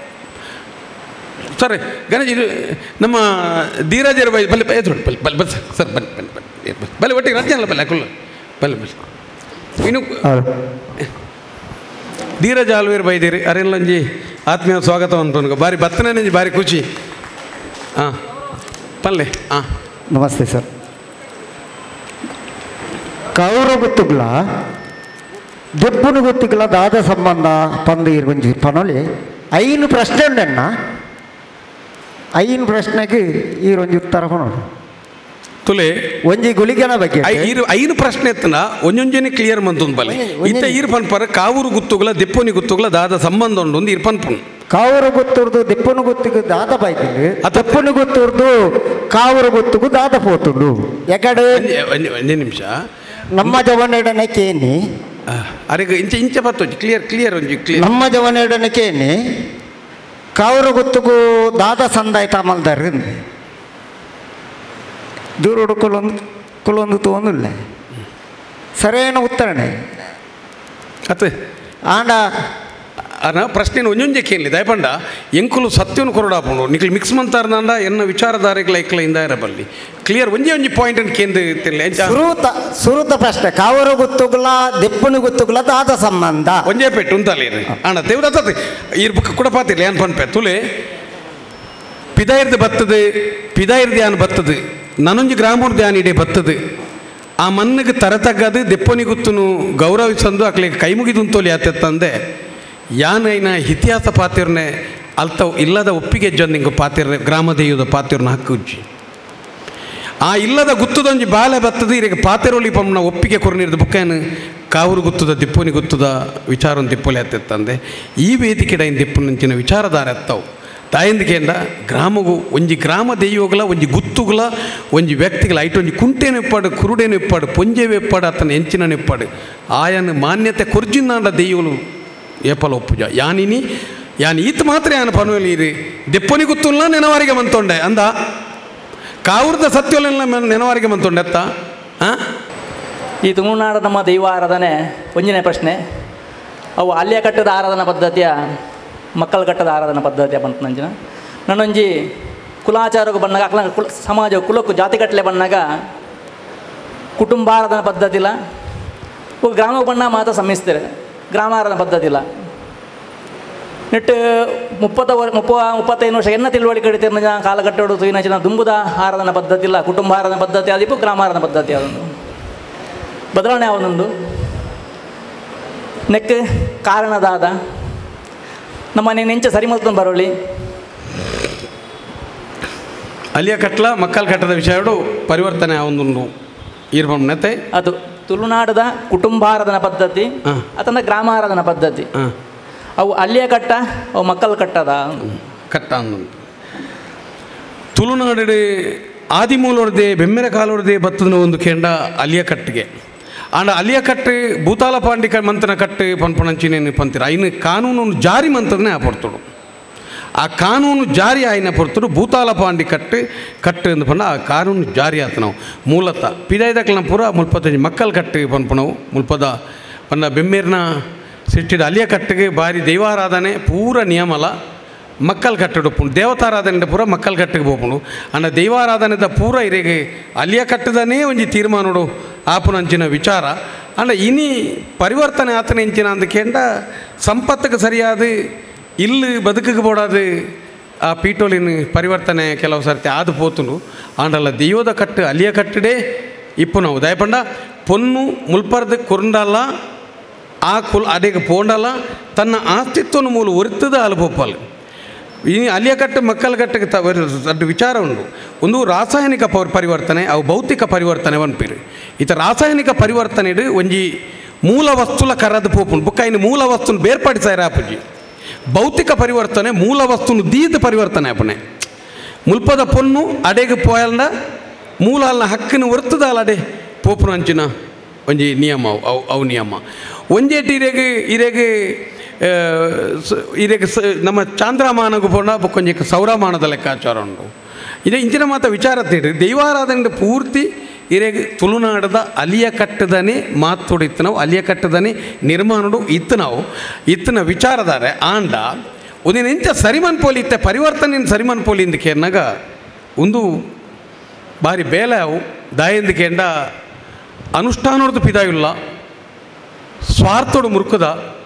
ಸರಿ ಗಣೇಶ್ ಇದು ನಮ್ಮ ಧೀರಾಜರ ಬೈ ಬಲ್ಲಿ ಎದುರು ಬಲ್ಲಿ ಬಲ್ಲಿ ಬಲ್ ಸರ್ ಬನ್ನಿ ಬನ್ನಿ ಬನ್ನಿ ಬಲ್ಲಿ ಒಟ್ಟಿಗೆ ರಜೆ ಅಲ್ಲ ಬಲ್ಲ ಕುಲ್ಲ ಬಲ್ಲಿ ಬಲ್ಲಿ ಇನ್ನು ಧೀರಜ ಆಲ್ವೇರ್ ಬೈದಿರಿ ಅರೆಲ್ಲಂಜಿ ಆತ್ಮೀಯ ಸ್ವಾಗತ ಅಂತ ಬಾರಿ ಬತ್ತನೇ ಬಾರಿ ಖುಷಿ ಹಾಂ ಪಲ್ಲೆ ಹಾಂ ನಮಸ್ತೆ ಸರ್ ಕೌರ ಗೊತ್ತುಗಳ ದೆಪ್ಪುನು ಗೊತ್ತಿಗಳ ದಾದ ಸಂಬಂಧ ಪಂದು ಇರ್ಗೊಂಜಿ ಪನೊಲಿ ಐನು ಪ್ರಶ್ನೆ ಉಂಡಣ್ಣ ಐನು ಪ್ರಶ್ನೆಗೆ ಈರೊಂಜಿ ಉತ್ತರ ಕೊನೋಡು ತುಲೆ ಒಂಜಿ ಗುಳಿಗೆನ ಬಗ್ಗೆ ಈರು ಐನು ಪ್ರಶ್ನೆ ಎತ್ತನ ಒಂಜೊಂಜನೆ ಕ್ಲಿಯರ್ ಮಂತೊಂದು ಬಲೆ ಇತ್ತ ಈರ್ ಪನ್ಪರ ಕಾವೂರು ಗುತ್ತುಗಳ ದೆಪ್ಪುನಿ ಗುತ್ತುಗಳ ದಾದ ಸಂಬಂಧ ಉಂಡು ಒಂದು ಇರ್ ಪನ್ಪುನ್ ಕಾವೂರು ಗೊತ್ತುರ್ದು ದೆಪ್ಪುನು ಗುತ್ತಿಗೆ ದಾದ ಬೈಕಿಂಡು ದೆಪ್ಪುನು ಗೊತ್ತುರ್ದು ಕಾವೂರು ಗುತ್ತುಗು ದಾದ ಪೋತುಂಡು ಎಕಡೆ ಒಂದೇ ನಿಮಿಷ ನಮ್ಮ ಜವನೆಡನೆ ಕೇನಿ ಅರೆಗ ಇಂಚ ಇಂಚ ಬತ್ತೊಂಜಿ ಕ್ಲಿಯರ್ ಕ್ಲಿಯರ್ ಒಂಜಿ ಕ್ಲಿಯರ್ ನಮ್ಮ ಜವನೆಡನೆ ಕೇನಿ ಕಾವೂರು ಗುತ್ತುಗು ದಾದ ಸಂದಾಯ್ತ ಮಲ್ದಾರ ದೂರೋಡು ಕೊಲೊಂದು ಕೊಲೊಂದು ತೊಂದಿಲ್ಲ ಸರಿಯಾದ ಉತ್ತರನೇ ಅತ್ತೆ ಆಂಡ ಅನ ಪ್ರಶ್ನೆ ಒಂಜೊಂಜೆ ಕೇಳಿ ದಯಪಂಡ ಎಂಕುಲು ಸತ್ಯವನ್ನು ಕೊರಡಾಪುಂಡು ನಿಖಿಲ್ ಮಿಕ್ಸ್ ಮಂತಾರ್ನಂಡ ಎನ್ನ ವಿಚಾರಧಾರೆಗಳ ಐಕ್ಲ ಇಂದ ಇರಬಲ್ಲಿ ಕ್ಲಿಯರ್ ಒಂಜಿ ಒಂಜಿ ಪಾಯಿಂಟ್ ಅನ್ನು ಕೇಂದ್ರ ಸುರುತ ಸುರುತ ಪ್ರಶ್ನೆ ಕಾವೂರು ಗುತ್ತುಗಳ ದೆಪ್ಪುನಿ ಗುತ್ತುಗಳ ದಾದ ಸಂಬಂಧ ಒಂಜೇ ಪೆಟ್ಟು ಉಂತಲ್ಲ ಅಣ್ಣ ದೇವ್ರ ಇರ್ ಬುಕ್ ಕೂಡ ಪಾತಿರ್ಲಿ ಏನ್ ಪನ್ಪೆ ತುಲೆ ಪಿದಾಯಿರ್ದು ಬತ್ತದು ಪಿದಾಯಿರ್ದು ಯಾನ್ ಬತ್ತದು ನನೊಂಜಿ ಗ್ರಾಮದ ಧ್ಯಾನಿಡೆ ಬತ್ತದು ಆ ಮಣ್ಣಿಗೆ ತರತಗ್ಗದು ದೆಪ್ಪನಿಗುತ್ತನು ಗೌರವಿಸಂದು ಅಕ್ಲಿಗೆ ಕೈ ಮುಗಿದುಂತೋಲಿ ಆತೆತ್ತಂದೆ ಯಾನೈನ ಇತಿಹಾಸ ಪಾತಿರ್ನೆ ಅಲ್ತವು ಇಲ್ಲದ ಒಪ್ಪಿಗೆ ಜೊಂದಿಂಗ ಪಾತಿರ್ನೆ ಗ್ರಾಮ ದೇಯದ ಪಾತಿರ್ನ ಹಕ್ಕು ಉಜ್ಜಿ ಆ ಇಲ್ಲದ ಗುತ್ತದೊಂಜಿ ಬಾಲೆ ಬತ್ತದು ಇರಿಗೆ ಪಾತೆರೋಳಿ ಪಮ್ಮನ ಒಪ್ಪಿಗೆ ಕೊರನಿರ್ದ ಬುಕ್ಕೇನು ಕಾವರು ಗುತ್ತದ ದಿಪ್ಪುನಿ ಗುತ್ತದ ವಿಚಾರ ದಿಪ್ಪುಲಿ ಹತ್ತಿತ್ತಂದೆ ಈ ವೇದಿಕೆಡ ಇನ್ ದಿಪ್ಪು ನಂಚಿನ ವಿಚಾರಧಾರ ಎತ್ತವು ತಾಯಂದಿಕೆಯಿಂದ ಗ್ರಾಮಗೂ ಒಂಜಿ ಗ್ರಾಮ ದೆಯ್ಯೋಗಲ ಒಂಜಿ ಗುತ್ತುಗಳ ಒಂಜಿ ವ್ಯಕ್ತಿಗಳ ಐಟೊಂಜಿ ಕುಂಟೆನೆಪ್ಪಾಡು ಕುರುಡೆನೆಪ್ಪಾಡು ಪೊಂಜೆವೆಪ್ಪಾಡು ಆತನ ಹೆಂಚಿನ ನೆಪ್ಪಾಡು ಆಯನ ಮಾನ್ಯತೆ ಕೊರ್ಜಿನಾಂಡ ದೆಯ್ಯೋಲು ಏಪಲ ಒಪ್ಪುಜ ಯಾನಿನಿ ಯಾನ್ ಈತ ಮಾತ್ರ ಯಾನ ಪನುವೆಲೀರಿ ದೆಪ್ಪನಿ ಗುತ್ತುಲ್ನ ನೆನವಾರಿಗೆ ಮಂತೊಂಡೆ ಅಂದ ಕಾವ್ರದ ಸತ್ಯಲೆಲ್ಲ ನೆನವಾರಿಗೆ ಮಂತೊಂಡೆ ಎತ್ತ ಹಾಂ ಈ ತುಳುನಾಡ ನಮ್ಮ ದೈವ ಆರಾಧನೆ ಒಂಜನೇ ಪ್ರಶ್ನೆ ಅವು ಅಲ್ಲಿಯ ಕಟ್ಟದ ಆರಾಧನಾ ಪದ್ಧತಿಯ ಮಕ್ಕಳ ಕಟ್ಟದ ಆರಾಧನಾ ಪದ್ಧತಿಯ ಬಂತು ನಂಜಿನ ನನ್ನೊಂಜಿ ಕುಲಾಚಾರಕ್ಕೆ ಬಂದಾಗ ಅಕ್ಲ ಕುಲ ಸಮಾಜ ಕುಲಕ್ಕೂ ಜಾತಿ ಕಟ್ಟಲೆ ಬಂದಾಗ ಕುಟುಂಬ ಆರಾಧನಾ ಪದ್ಧತಿ ಇಲ್ಲ ಗ್ರಾಮಕ್ಕೆ ಬಣ್ಣ ಮಾತ್ರ ಸಮ್ಮಿಸ್ತಾರೆ ಗ್ರಾಮ ಆರಾಧನಾ ಪದ್ಧತಿ ಇಲ್ಲ ನೆಟ್ಟು ಮುಪ್ಪತ್ತ ವರ್ ಮುಪ್ಪ ಮುಪ್ಪತ್ತೈದು ವರ್ಷ ಎನ್ನ ತಿಳುವಳಿಕೆ ಕಡಿತೀರ ಕಾಲಘಟ್ಟೋಡು ತುಯಿನ ದುಂಬುದ ಆರಾಧನಾ ಪದ್ಧತಿ ಇಲ್ಲ ಕುಟುಂಬ ಆರಾಧನಾ ಪದ್ಧತಿ ಆದಿಪ್ಪು ಗ್ರಾಮ ಆರಾಧನಾ ಪದ್ಧತಿ ಅದೊಂದು ಬದಲಾವಣೆ ಅವನೊಂದು ನೆಕ್ ಕಾರಣದಾದ ನಮ್ಮನೆ ನೆಂಚ ಸರಿ ಮಲ್ತೊಂದು ಬರೋಳಿ ಅಲ್ಲಿಯ ಕಟ್ಲ ಮಕ್ಕಳ ಕಟ್ಟದ ವಿಷಯಗಳು ಪರಿವರ್ತನೆ ಅವೊಂದು ಇರ್ಬತ್ತೆ ಅದು ತುಳುನಾಡದ ಕುಟುಂಬ ಆರಾಧನಾ ಪದ್ಧತಿ ಅಥವಾ ಗ್ರಾಮ ಆರಾಧನಾ ಪದ್ಧತಿ ಅವು ಅಲ್ಲಿಯ ಕಟ್ಟ ಅವು ಮಕ್ಕಳ ಕಟ್ಟದ ಕಟ್ಟ ಅನ್ನೊಂದು ತುಳುನಾಡು ಆದಿಮೂಲವ್ರದೇ ಬೆಮ್ಮೆರೆ ಕಾಲವ್ರದೇ ಬತ್ತದ ಒಂದು ಕೆಂಡ ಅಲ್ಲಿಯ ಕಟ್ಟಿಗೆ ಆಂಡ ಅಲ್ಲಿಯ ಕಟ್ಟು ಭೂತಾಲ ಪಾಂಡಿಕ ಮಂತನ ಕಟ್ಟು ಪನ್ಪಣಂಚಿನೇನು ಪಂತಿರ ಐನ ಕಾನೂನು ಜಾರಿ ಮಂತದನ್ನೇ ಆಪಡ್ತಡು ಆ ಕಾನೂನು ಜಾರಿ ಆಯ್ನ ಪಡ್ತಡು ಭೂತಾಲ ಪಾಂಡಿ ಕಟ್ಟು ಕಟ್ಟು ಎಂದು ಪಂಡ ಆ ಕಾನೂನು ಜಾರಿ ಆತ ನಾವು ಮೂಲತಃ ಪಿದಾಯ್ದಕ್ಲ ಪೂರ ಮುಲ್ಪತ್ತಂಜು ಮಕ್ಕಳ ಕಟ್ಟು ಪನ್ಪಣವು ಮುಲ್ಪದ ಪಂಡ ಬೆಮ್ಮೇರಿನ ಸಿಟ್ಟಿದ ಅಲ್ಲಿಯ ಕಟ್ಟಿಗೆ ಬಾರಿ ದೈವಾರಾಧನೆ ಪೂರ ನಿಯಮಲ ಮಕ್ಕಳ ಕಟ್ಟಡು ದೇವತಾರಾಧನೆ ಪೂರ ಮಕ್ಕಳ ಕಟ್ಟಿಗೆ ಹೋಗ್ಕೊಂಡು ಅಂಡ ದೈವಾರಾಧನೆದ ಪೂರ ಇರೆಗೆ ಅಲ್ಲಿಯ ಕಟ್ಟದನೇ ಒಂಜಿ ತೀರ್ಮಾನಡು ಆಪುನಂಚಿನ ವಿಚಾರ ಅಂಡ ಇನಿ ಪರಿವರ್ತನೆ ಆತನ ಎಂಚಿನ ಅಂದಕೇಂಡ ಸಂಪತ್ತಿಗೆ ಸರಿಯಾದ ಇಲ್ಲಿ ಬದುಕಿಗೆ ಬೋಡಾದು ಆ ಪೀಟೋಲಿನ ಪರಿವರ್ತನೆ ಕೆಲವು ಸರ್ತಿ ಆದು ಪೋತುಂಡು ಆಂಡಲ್ಲ ದೆಯ್ಯೋದ ಕಟ್ಟು ಅಲ್ಲಿಯ ಕಟ್ಟಡೆ ಇಪ್ಪು ನಾವು ದಯಪಂಡ ಪೊನ್ನು ಮುಲ್ಪರ್ದ ಕುರುಂಡಲ್ಲ ಆ ಕುಲ್ ಅಡೆಗೆ ಪೋಂಡಲ್ಲ ತನ್ನ ಅಸ್ತಿತ್ವನ ಮೂಲ ಒರಿತದ ಅಲ್ಪೊಪ್ಪಲ್ ಈ ಅಲ್ಲಿಯ ಕಟ್ಟು ಮಕ್ಕಳ ಕಟ್ಟಿಗೆ ತ ದೊಡ್ಡ ವಿಚಾರ ಉಂಟು ಒಂದು ರಾಸಾಯನಿಕ ಪರಿವರ್ತನೆ ಅವು ಭೌತಿಕ ಪರಿವರ್ತನೆ ಒನ್ಪಿರಿ ಈತ ರಾಸಾಯನಿಕ ಪರಿವರ್ತನೆ ಒಂಜಿ ಮೂಲ ವಸ್ತುಲ ಕರದ ಪೋಪುಂಡು ಬುಕ್ಕ ಇನ್ನು ಮೂಲ ವಸ್ತುನ ಬೇರ್ಪಡಿಸಾರ ಆಪುಜಿ ಭೌತಿಕ ಪರಿವರ್ತನೆ ಮೂಲ ವಸ್ತುನು ದೀದ ಪರಿವರ್ತನೆ ಆಪಣೆ ಮುಲ್ಪದ ಪೊನ್ನು ಅಡೆಗೆ ಪೋಯಲ್ನ ಮೂಲ ಅಲ್ನ ಹಕ್ಕಿನ ಒರ್ತದ ಅಲ್ಲ ಅಡೆ ಪೋಪುನ ಅಂಚಿನ ಒಂಜಿ ನಿಯಮ ಅವು ಅವು ನಿಯಮ ಒಂಜೇಟಿ ಇರೆಗೆ ಇರೆಗೆ ಇರೆಗೆ ಸ ನಮ್ಮ ಚಾಂದ್ರಮಾನಗೂ ಪೋಣ ಕೊಂಚ ಸೌರಮಾನದ ಲೆಕ್ಕಾಚಾರ ಉಂಟು ಇದೇ ಇಂಚಿನ ಮಾತ ವಿಚಾರ ತೇಡ್ರಿ ದೈವಾರಾಧನೆ ಪೂರ್ತಿ ಇರೆಗೆ ತುಳುನಾಡದ ಅಲಿಯ ಕಟ್ಟದನೇ ಮಾತುಡಿತ್ತು ನಾವು ಅಲಿಯ ಕಟ್ಟದನೇ ನಿರ್ಮಾಣಡು ಇತ್ತು ನಾವು ಇತ್ತಿನ ವಿಚಾರದಾರೆ ಆಂಡ ಒಂದಿನ ಇಂಚ ಸರಿಮನ್ ಪೋಲಿ ಇತ್ತೆ ಪರಿವರ್ತನೆ ಸರಿಮನ್ ಪೋಲಿ ಇಂದ ಕೇರ್ನಾಗ ಒಂದು ಬಾರಿ ಬೇಲೆ ಅವು ದಾಯಿಂದ ಕೇಂಡ ಅನುಷ್ಠಾನದ ಪಿದಾಯಿಲ್ಲ ಸ್ವಾರ್ಥೋಡು ಮುರುಕದ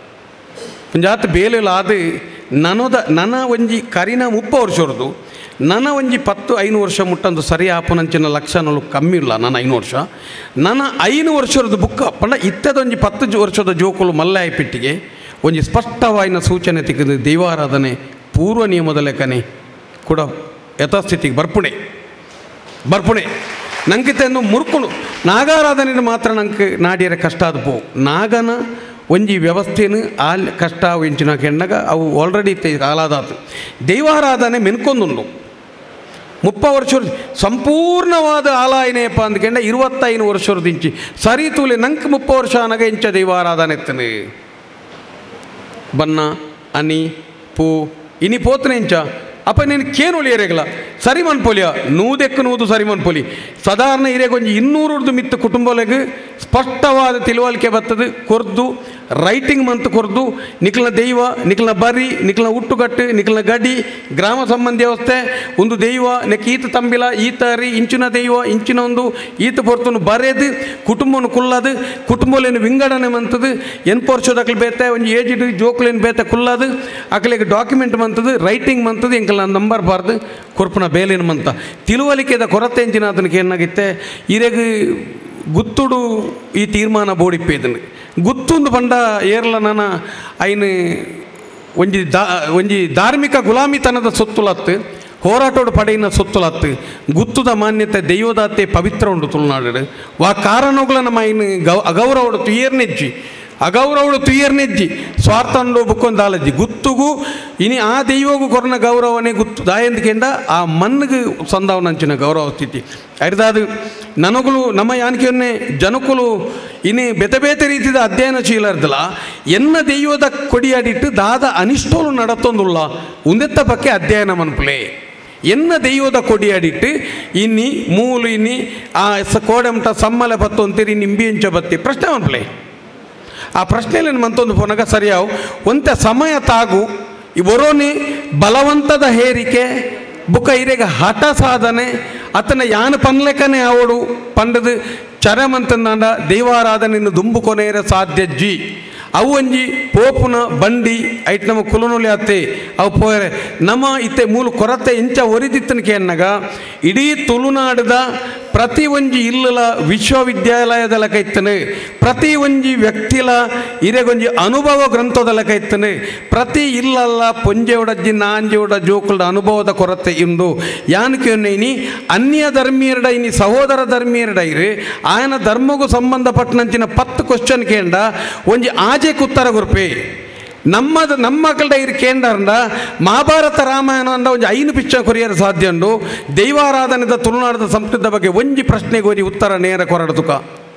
ಜಾತ ಬೇಲೆಲ್ಲ ಆದ ನನದ ನನ್ನ ಒಂಜಿ ಕರಿನ ಮುಪ್ಪ ವರ್ಷರದು ನನ್ನ ಒಂಜಿ ಪತ್ತು ಐನು ವರ್ಷ ಮುಟ್ಟಂದು ಸರಿ ಆಪುನಂಚಿನ ಲಕ್ಷಣಗಳು ಕಮ್ಮಿ ಇಲ್ಲ ನನ್ನ ಐನು ವರ್ಷ ನನ್ನ ಐನು ವರ್ಷದ ಬುಕ್ಕ ಪಂಡ ಇತ್ತದೊಂಜಿ ಪತ್ತು ವರ್ಷದ ಜೋಕುಲು ಮಲ್ಲಾಯ ಪೆಟ್ಟಿಗೆ ಒಂಜಿ ಸ್ಪಷ್ಟವಾಯಿನ ಸೂಚನೆ ತೆಗೆದು ದೈವಾರಾಧನೆ ಪೂರ್ವ ನಿಯಮದ ಲೆಕ್ಕನೆ ಕೂಡ ಯಥಾಸ್ಥಿತಿಗೆ ಬರ್ಪುಣೆ ಬರ್ಪುಣೆ ನಂಗಿತೆಂದು ಮುರುಕುಳು ನಾಗಾರಾಧನೆ ಮಾತ್ರ ನಂಗೆ ನಾಡಿಯರ ಕಷ್ಟ ಅದು ಪೋ ನಾಗನ ಒಂಜಿ ವ್ಯವಸ್ಥೆನು ಆ ಕಷ್ಟ ಅವು ಇಂಚಿನ ಕೆಂಡಾಗ ಅವು ಆಲ್ರೆಡಿ ಕಾಲಾದಾತು ದೈವಾರಾಧನೆ ಮೆನ್ಕೊಂದುಂಡು ಮುಪ್ಪ ವರ್ಷ ಸಂಪೂರ್ಣವಾದ ಆಲಾಯನೆಯಪ್ಪ ಅಂದ್ಕೊಂಡ ಇರುವತ್ತೈದು ವರ್ಷದ ಇಂಚಿ ಸರಿ ತೂಲೆ ನಂಗೆ ಮುಪ್ಪ ವರ್ಷ ಅನಗ ಇಂಚ ದೈವಾರಾಧನೆ ಎತ್ತನೆ ಬನ್ನ ಅನಿ ಪೂ ಇನಿ ಪೋತನೆ ಇಂಚ ಅಪ್ಪ ನೀನು ಕೇನೊಳಿ ಎರೆಗಲ ಸರಿಮನ್ ಪೋಲಿಯ ನೂದೆಕ್ಕು ನೂದು ಸರಿಮನ್ ಪೋಲಿ ಸಾಧಾರಣ ಇರೆಗೊಂಜಿ ಇನ್ನೂರದ್ದು ಮಿತ್ತು ಕುಟುಂಬಗಳಿಗೆ ಸ್ಪಷ್ಟವಾದ ತಿಳುವಳಿಕೆ ಬರ್ತದೆ ಕೊರ್ದು ರೈಟಿಂಗ್ ಮಂತ್ ಕೊರ್ದು ನಿಖಲ್ನ ದೈವ ನಿಖಲ್ನ ಬರಿ ನಿಖಲ್ನ ಹುಟ್ಟುಗಟ್ಟು ನಿಖಲ್ನ ಗಡಿ ಗ್ರಾಮ ಸಂಬಂಧಿ ವ್ಯವಸ್ಥೆ ಒಂದು ದೈವ ನೆಕ್ ಈತ ತಂಬಿಲ ಈತ ಅರಿ ಇಂಚಿನ ದೈವ ಇಂಚಿನ ಒಂದು ಈತ ಪೊರ್ತನು ಬರೆದು ಕುಟುಂಬವನ್ನು ಕುಲ್ಲದು ಕುಟುಂಬಲೇನು ವಿಂಗಡಣೆ ಮಂತದು ಎನ್ಪೋರ್ಸೋದಕ್ಲು ಬೇತೆ ಒಂದು ಏಜಿಡ್ ಜೋಕ್ಲೇನು ಬೇತೆ ಕುಲ್ಲದು ಅಕ್ಲಿಗೆ ಡಾಕ್ಯುಮೆಂಟ್ ಮಂತದು ರೈಟಿಂಗ್ ಮಂತದು ಎಂಕಲ್ಲ ನಂಬರ್ ಬಾರ್ದು ಕೊರ್ಪುನ ಬೇಲೇನು ಮಂತ ತಿಳುವಳಿಕೆದ ಕೊರತೆ ಎಂಚಿನ ಅದಕ್ಕೆ ಏನಾಗಿತ್ತೆ ಇರೆಗ್ ಗುತ್ತುಡು ಈ ತೀರ್ಮಾನ ಬೋಡಿಪ್ಪೇದನು ಗುತ್ತುಂದು ಪಂಡ ಏರ್ಲ ನಾನು ಐನು ಒಂಜಿ ದಾ ಒಂಜಿ ಧಾರ್ಮಿಕ ಗುಲಾಮಿತನದ ಸೊತ್ತುಲತ್ತು ಹೋರಾಟೋಡು ಪಡೆಯಿನ ಸೊತ್ತುಲತ್ತು ಗುತ್ತುದ ಮಾನ್ಯತೆ ದೈವದಾತೆ ಪವಿತ್ರ ಉಂಡು ತುಳುನಾಡು ವಾ ಕಾರಣಗಳ ನಮ್ಮ ಐನು ಗೌ ಅಗೌರವಡು ತುಯ್ಯರ್ನೆಜ್ಜಿ ಅಗೌರವಳು ತುಯ್ಯರ್ನೆಜ್ಜಿ ಸ್ವಾರ್ಥಂಡು ಬುಕ್ಕೊಂದು ಆಲಜ್ಜಿ ಗುತ್ತುಗೂ ಇನಿ ಆ ದೈವಗೂ ಕೊರನ ಗೌರವನೇ ಗುತ್ತು ದಾಯಂದ್ಕೆಂಡ ಆ ಮನ್ನಿಗೆ ಸಂದಾವನಂಚಿನ ಗೌರವ ಸ್ಥಿತಿ ಅರಿದಾದು ನನಗಳು ನಮ್ಮ ಯಾನಿಕೆಯನ್ನೇ ಜನಕುಲು ಇನಿ ಬೇತೆ ಬೇತೆ ರೀತಿಯ ಅಧ್ಯಯನಶೀಲರ್ದಲ್ಲ ಎನ್ನ ದೈವದ ಕೊಡಿಯಾಡಿಟ್ಟು ದಾದ ಅನಿಷ್ಟೋಲು ನಡತೊಂದುಲ್ಲ ಉಂದೆತ್ತ ಬಗ್ಗೆ ಅಧ್ಯಯನ ಮನ್ಪುಲೆ ಎನ್ನ ದೈವದ ಕೊಡಿಯಾಡಿಟ್ಟು ಇನ್ನಿ ಮೂಲು ಇನ್ನಿ ಆ ಕೋಡೆಮಟ ಸಮ್ಮಲೆ ಬತ್ತು ಅಂತೀರಿ ನಿಂಬಿಂಚ ಬತ್ತಿ ಪ್ರಶ್ನೆ ಮನ್ಪುಲೆ ಆ ಪ್ರಶ್ನೆಯಲ್ಲಿ ಮಂತೊಂದು ಪೋನಾಗ ಸರಿಯಾವು ಒಂತ ಸಮಯ ತಾಗು ಈ ಬರೋನಿ ಬಲವಂತದ ಹೇರಿಕೆ ಬುಕ್ಕ ಇರೆಗ ಹಠ ಸಾಧನೆ ಅತನ ಯಾನ ಪನ್ಲೆಕ್ಕನೆ ಅವಡು ಪಂಡದು ಚರಮಂತನಾಡ ದೈವಾರಾಧನೆಯನ್ನು ದುಂಬು ಕೊನೆಯರ ಸಾಧ್ಯಜ್ಜಿ ಅವು ಒಂಜಿ ಪೋಪುನ ಬಂಡಿ ಐಟ್ ನಮ್ಮ ಕುಲನುಲಿ ಅತ್ತೆ ಅವು ಪೋಯರೆ ನಮ್ಮ ಇತ್ತೆ ಮೂಲ ಕೊರತೆ ಇಂಚ ಒರಿದಿತ್ತನಕ್ಕೆ ಅನ್ನಗ ಇಡೀ ತುಳುನಾಡದ ಪ್ರತಿ ಒಂಜಿ ಇಲ್ಲಲ ವಿಶ್ವವಿದ್ಯಾಲಯದ ಲೆಕ್ಕ ಇತ್ತನೆ ಪ್ರತಿ ಒಂಜಿ ವ್ಯಕ್ತಿಲ ಇರೆಗೊಂಜಿ ಅನುಭವ ಗ್ರಂಥದ ಲೆಕ್ಕ ಇತ್ತನೆ ಪ್ರತಿ ಇಲ್ಲಲ್ಲ ಪೊಂಜೆ ಒಡಜ್ಜಿ ನಾಂಜೆ ಒಡ ಜೋಕುಲ್ಡ ಅನುಭವದ ಕೊರತೆ ಇಂದು ಯಾನಕ್ಕೆ ಇನಿ ಅನ್ಯ ಧರ್ಮೀಯರಡ ಇನಿ ಸಹೋದರ ಧರ್ಮೀಯರಡ ಇರಿ ಆಯನ ಧರ್ಮಗೂ ಸಂಬಂಧಪಟ್ಟನಂಚಿನ ಪತ್ತು ಕ್ವಶನ್ ಕೇಂಡ ಒಂಜಿ ಆಜೆಗೆ ಉತ್ತರ ಗುರುಪೆ ನಮ್ಮದು ನಮ್ಮ ಮಕ್ಕಳ ಇರು ಕೇಂದ್ರಂಡ ಮಹಾಭಾರತ ರಾಮಾಯಣ ಅಂದ ಒಂದು ಐನು ಪಿಚ್ಚ ಕೊರಿಯರು ಸಾಧ್ಯ ಉಂಡು ದೈವಾರಾಧನೆದ ತುಳುನಾಡದ ಸಂಸ್ಕೃತದ ಬಗ್ಗೆ ಒಂಜಿ ಪ್ರಶ್ನೆಗೆ ಹೋಗಿ ಉತ್ತರ ನೇರ ಕೊರಡತುಕ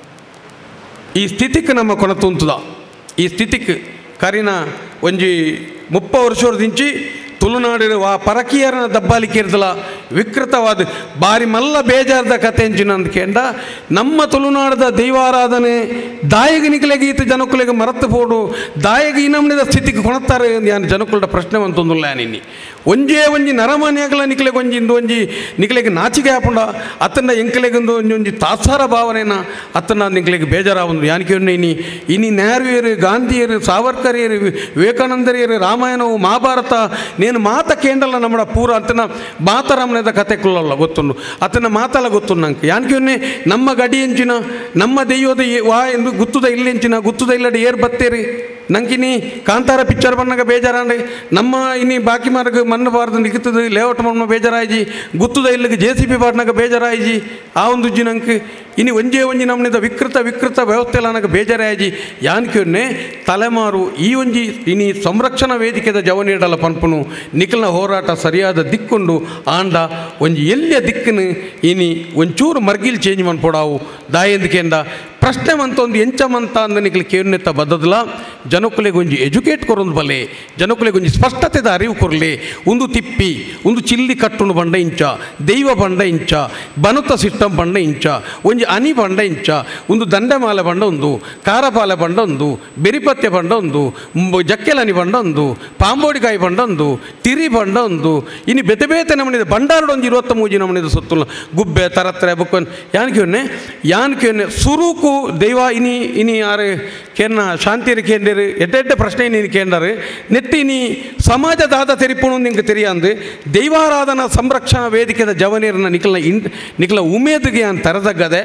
ಈ ಸ್ಥಿತಿಗೆ ನಮ್ಮ ಕೊನತುಂತದ ಈ ಸ್ಥಿತಿಗೆ ಕರಿನ ಒಂಜಿ ಮುಪ್ಪ ವರ್ಷದಿಂಚಿ ತುಳುನಾಡಿನ ಆ ಪರಕೀಯರನ ದಬ್ಬಾಲಿಕೆ ಇರ್ದಲ್ಲ ವಿಕೃತವಾದ ಬಾರಿ ಮಲ್ಲ ಬೇಜಾರದ ಕತೆ ಎಂಚಿನ ಅಂದ್ಕೇಂಡ ನಮ್ಮ ತುಳುನಾಡದ ದೈವಾರಾಧನೆ ದಾಯಗ ನಿಖಲೆಗೆ ಈತ ಜನಕುಲೆಗೆ ಮರತು ಪೋಡು ದಾಯಗ ಈ ನಮ್ನಿದ ಸ್ಥಿತಿಗೆ ಕೊಣತ್ತಾರೆ ಯಾನು ಜನಕುಲ್ಡ ಪ್ರಶ್ನೆ ಅಂತೊಂದುಲ್ಲ ನಿನ್ನಿ ಒಂಜೇ ಒಂಜಿ ನರಮನೆಯಾಗಲ ನಿಖಲೆಗೆ ಒಂಜಿ ಇಂದು ಒಂಜಿ ನಿಖಲೆಗೆ ನಾಚಿಕೆ ಹಾಪುಂಡ ಅತ್ತನ್ನ ಎಂಕಲೆಗೊಂದು ಒಂಜಿ ಒಂಜಿ ತಾತ್ಸಾರ ಭಾವನೆನ ಅತ್ತನ್ನ ನಿಖಲೆಗೆ ಬೇಜಾರಾವಂದು ಯಾನಿಕೆ ಇನಿ ಇನಿ ನೆಹರುಯರು ಗಾಂಧಿಯರು ಸಾವರ್ಕರಿಯರು ವಿವೇಕಾನಂದರಿಯರು ರಾಮಾಯಣವು ಮಹಾಭಾರತ ನೇನು ಮಾತ ಕೇಂಡಲ್ಲ ನಮ್ಮ ಪೂರ ಅತನ ಮಾತರಾಮನದ ಕತೆ ಕುಲ್ಲಲ್ಲ ಗೊತ್ತುಂಡು ಅತನ ಮಾತಲ್ಲ ಗೊತ್ತುಂಡು ನಂಗೆ ಯಾನ್ಕೆ ನಮ್ಮ ಗಡಿ ಎಂಚಿನ ನಮ್ಮ ದೈವದ ವಾ ಎಂದು ಗುತ್ತುದ ಇಲ್ಲೆಂಚಿನ ಗುತ್ತುದ ಇಲ್ಲಡೆ ಏರ್ ಬತ್ತೇರಿ ನಂಗಿನಿ ಕಾಂತಾರ ಪಿಕ್ಚರ್ ಬಣ್ಣಗ ಬೇಜಾರಾಂಡೆ ನಮ್ಮ ಇನಿ ಬಾಕಿ ಮಾರ್ಗ ಮಣ್ಣು ಬಾರ್ದು ನಿಗುತ್ತದೆ ಲೇಔಟ್ ಮಣ್ಣು ಬೇಜಾರಾಯ್ಜಿ ಗುತ್ತುದ ಇಲ್ಲಿಗೆ ಜೆ ಸಿ ಬಿ ಬಾರ್ನಾಗ ಬೇಜಾರಾಯ್ಜಿ ಆ ಒಂದು ಜಿ ನಂಗೆ ಇನಿ ಒಂಜೇ ಒಂಜಿ ನಮ್ಮನಿದ ವಿಕೃತ ವಿಕೃತ ವ್ಯವಸ್ಥೆಲ್ಲ ನನಗೆ ಬೇಜಾರಾಯ್ಜಿ ಯಾನ್ಕೆ ತಲೆಮಾರು ಈ ಒಂಜಿ ಇನಿ ಸಂರಕ್ಷಣಾ ವೇದಿಕೆದ ಜವನೀಡಲ ಪನ್ಪುನು ನಿಖಲ್ನ ಹೋರಾಟ ಸರಿಯಾದ ದಿಕ್ಕುಂಡು ಆಂಡ ಒಂಜಿ ಎಲ್ಲಿಯ ದಿಕ್ಕನ್ನು ಇನಿ ಒಂಚೂರು ಮರ್ಗಿಲ್ ಚೇಂಜ್ ಮನ್ಪೋಡಾವು ದಾಯಂದಿಕೆಂಡ ಪ್ರಶ್ನೆ ಮಂತ ಒಂದು ಎಂಚಮಂತ ಅಂದ ನಿಖಲ್ ಕೇರ್ನೆತ್ತ ಬದ್ದದಲ್ಲ ಜನಕುಲೆಗೆ ಒಂಜಿ ಎಜುಕೇಟ್ ಕೊರೊಂದು ಬಲೆ ಜನಕುಲೆಗೆ ಒಂಜಿ ಸ್ಪಷ್ಟತೆದ ಅರಿವು ಕೊರಲಿ ಒಂದು ತಿಪ್ಪಿ ಒಂದು ಚಿಲ್ಲಿ ಕಟ್ಟುಂಡು ಬಂಡ ಇಂಚ ದೈವ ಬಂಡ ಇಂಚ ಬನುತ ಸಿಸ್ಟಮ್ ಬಂಡ ಇಂಚ ಒಂಜಿ ಅನಿ ಬಂಡ ಇಂಚ ಒಂದು ದಂಡಮಾಲೆ ಬಂಡ ಒಂದು ಕಾರಪಾಲೆ ಬಂಡ ಒಂದು ಬೆರಿಪತ್ಯ ಬಂಡ ಒಂದು ಜಕ್ಕೆಲನಿ ಬಂಡ ಒಂದು ಪಾಂಬೋಡಿಕಾಯಿ ಬಂಡ ಒಂದು ತಿರಿ ಬಂಡ ಒಂದು ಇನ್ನು ಬೆತೆ ಬೇತೆ ನಮ್ಮನಿದ ಬಂಡಾರಡು ಒಂದು ಇರುವತ್ತ ಮೂಜಿ ನಮ್ಮನಿದ ಸೊತ್ತು ಗುಬ್ಬೆ ತರತ್ರೆ ಬುಕ್ಕನ್ ಯಾನ್ಕೆ ಯಾನ್ಕೆ ಸುರುಕು ದೈವ ಇನಿ ಇನಿ ಯಾರು ಕೇನ್ನ ಶಾಂತಿಯರು ಕೇಂದ್ರ ಎಡ್ಡೆಡ್ಡೆ ಪ್ರಶ್ನೆ ನೀನು ಕೇಂದ್ರ ನೆಟ್ಟಿ ನೀ ಸಮಾಜದಾದ ತೆರಿಪುಣು ನಿಂಗೆ ತೆರಿಯಂದು ದೈವಾರಾಧನಾ ಸಂರಕ್ಷಣಾ ವೇದಿಕೆದ ಜವನೀರನ್ನ ನಿಖಲ್ನ ಇನ್ ನಿಖಲ ಉಮೇದಿಗೆ ಅಂತ ತೆರೆದಗದೆ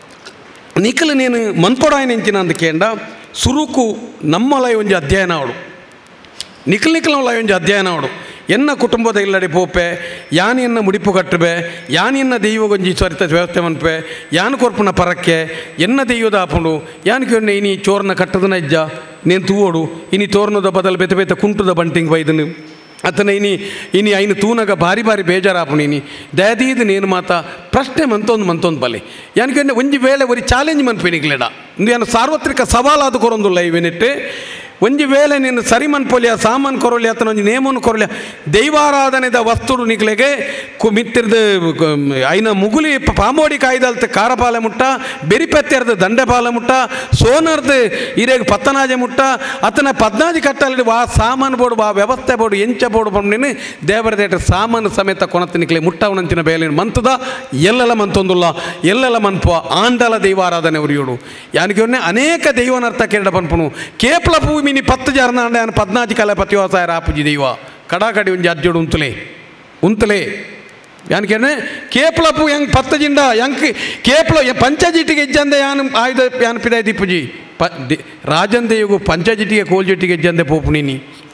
ನಿಖಲು ನೀನು ಮನ್ಪೊಡಾಯ ನೆಂಚಿನ ಅಂದು ಕೇಂಡ ಸುರುಕು ನಮ್ಮಲೈ ಒಂಜಿ ಅಧ್ಯಯನ ಅವಳು ನಿಖಲ್ ನಿಖಲೈ ಒಂಜಿ ಅಧ್ಯಯನ ಅವಳು ಎನ್ನ ಕುಟುಂಬದ ಇಲ್ಲಡೆ ಪೋಪೆ ಯಾನ್ ಎನ್ನ ಮುಡಿಪು ಕಟ್ಟಬೆ ಯಾನ್ ಎನ್ನ ದೈವಗೊಂಜಿ ಸ್ವರಿತ ವ್ಯವಸ್ಥೆ ಮನ್ಪೆ ಯಾನ್ ಕೊರ್ಪುನ ಪರಕ್ಕೆ ಎನ್ನ ದೈವದ ಆಪುಂಡು ಯಾನ್ಕೆ ಒನ್ನೆ ಇನಿ ಚೋರ್ನ ಕಟ್ಟದ ನಜ್ಜ ನೇನು ತೂವೋಡು ಇನಿ ತೋರ್ನದ ಬದಲು ಬೆತೆ ಬೆತೆ ಕುಂಟುದ ಬಂಟಿಂಗ್ ಬೈದನು ಅತನ ಇನಿ ಇನಿ ಐನು ತೂನಗ ಬಾರಿ ಬಾರಿ ಬೇಜಾರಾಪುಣಿ ಇನಿ ದಯದೀದು ನೇನು ಮಾತ ಪ್ರಶ್ನೆ ಮಂತೊಂದು ಮಂತೊಂದು ಬಲೆ ಯಾನ್ಕೆ ಒಂಜಿ ವೇಳೆ ಒರಿ ಚಾಲೆಂಜ್ ಮನ್ಪೆ ನಿಗ್ಲೆಡ ಇಂದು ಏನು ಸಾರ್ವತ್ರಿಕ ಸವಾಲಾದ ಕೊರೊಂದುಲ್ಲ ಇವೆನಿಟ್ಟು ಒಂಜಿ ವೇಳೆ ನೀನು ಸರಿ ಮನ್ಪೊಲಿಯ ಸಾಮಾನು ಕೊರಲಿ ಅಥವಾ ಒಂಜಿ ನೇಮನ್ನು ಕೊರಲಿಯ ದೈವಾರಾಧನೆದ ವಸ್ತುಡು ನಿಕ್ಲೆಗೆ ಕು ಮಿತ್ತಿರ್ದು ಐನ ಮುಗುಲಿ ಪಾಂಬೋಡಿ ಕಾಯ್ದಲ್ತ ಕಾರಪಾಲೆ ಮುಟ್ಟ ಬೆರಿಪೆತ್ತೆರ್ದು ದಂಡೆಪಾಲೆ ಮುಟ್ಟ ಸೋನರ್ದು ಇರೇಗ ಪತ್ತನಾಜೆ ಮುಟ್ಟ ಅತನ ಪದ್ನಾಜಿ ಕಟ್ಟಲ್ಲಿ ವಾ ಸಾಮಾನು ಬೋಡು ವಾ ವ್ಯವಸ್ಥೆ ಬೋಡು ಎಂಚ ಬೋಡು ಬಂದು ದೇವರದೇಟ ಸಾಮಾನು ಸಮೇತ ಕೊನತ್ತು ನಿಕ್ಲೆ ಮುಟ್ಟವನಂಚಿನ ಬೇಲೆ ಮಂತದ ಎಲ್ಲೆಲ್ಲ ಮಂತೊಂದುಲ್ಲ ಎಲ್ಲೆಲ್ಲ ಮನ್ಪುವ ಆಂಡಲ ದೈವಾರಾಧನೆ ಉರಿಯೋಡು ಯಾನಿಗೆ ಅನೇಕ ದೈವನರ್ಥ ಕೇರಳ ಪನ್ಪುನು ಕೇಪಲ ಭೂಮಿ ಮಿನಿ ಪತ್ತು ಜಾರನ ಅಂಡೆ ಅನ್ನ ಪದ್ನಾಜಿ ಕಾಲ ಪತಿವಾಸಾಯ ರಾಪುಜಿ ದೈವ ಕಡಾಕಡಿ ಒಂಜಿ ಅಜ್ಜೋಡು ಉಂತಲೇ ಉಂತಲೇ ಯಾನ್ಕೇನೆ ಕೇಪಲ ಪೂ ಹೆಂಗೆ ಪತ್ತು ಜಿಂಡ ಹೆಂಗ್ ಕೇಪಲ ಪಂಚಜಿಟ್ಟಿಗೆ ಹೆಜ್ಜಂದೆ ಯಾನು ಆಯ್ದ ಯಾನ್ ಪಿದಾಯ ದಿಪ್ಪುಜಿ ಪ ರಾಜನ್ ದೇವಿಗೂ ಪಂಚಜಿಟ್ಟಿಗೆ ಕೋಲ್ಜೆಟ್ಟಿಗೆ ಹೆಜ್ಜಂದೆ ಪೋಪುಣಿನಿ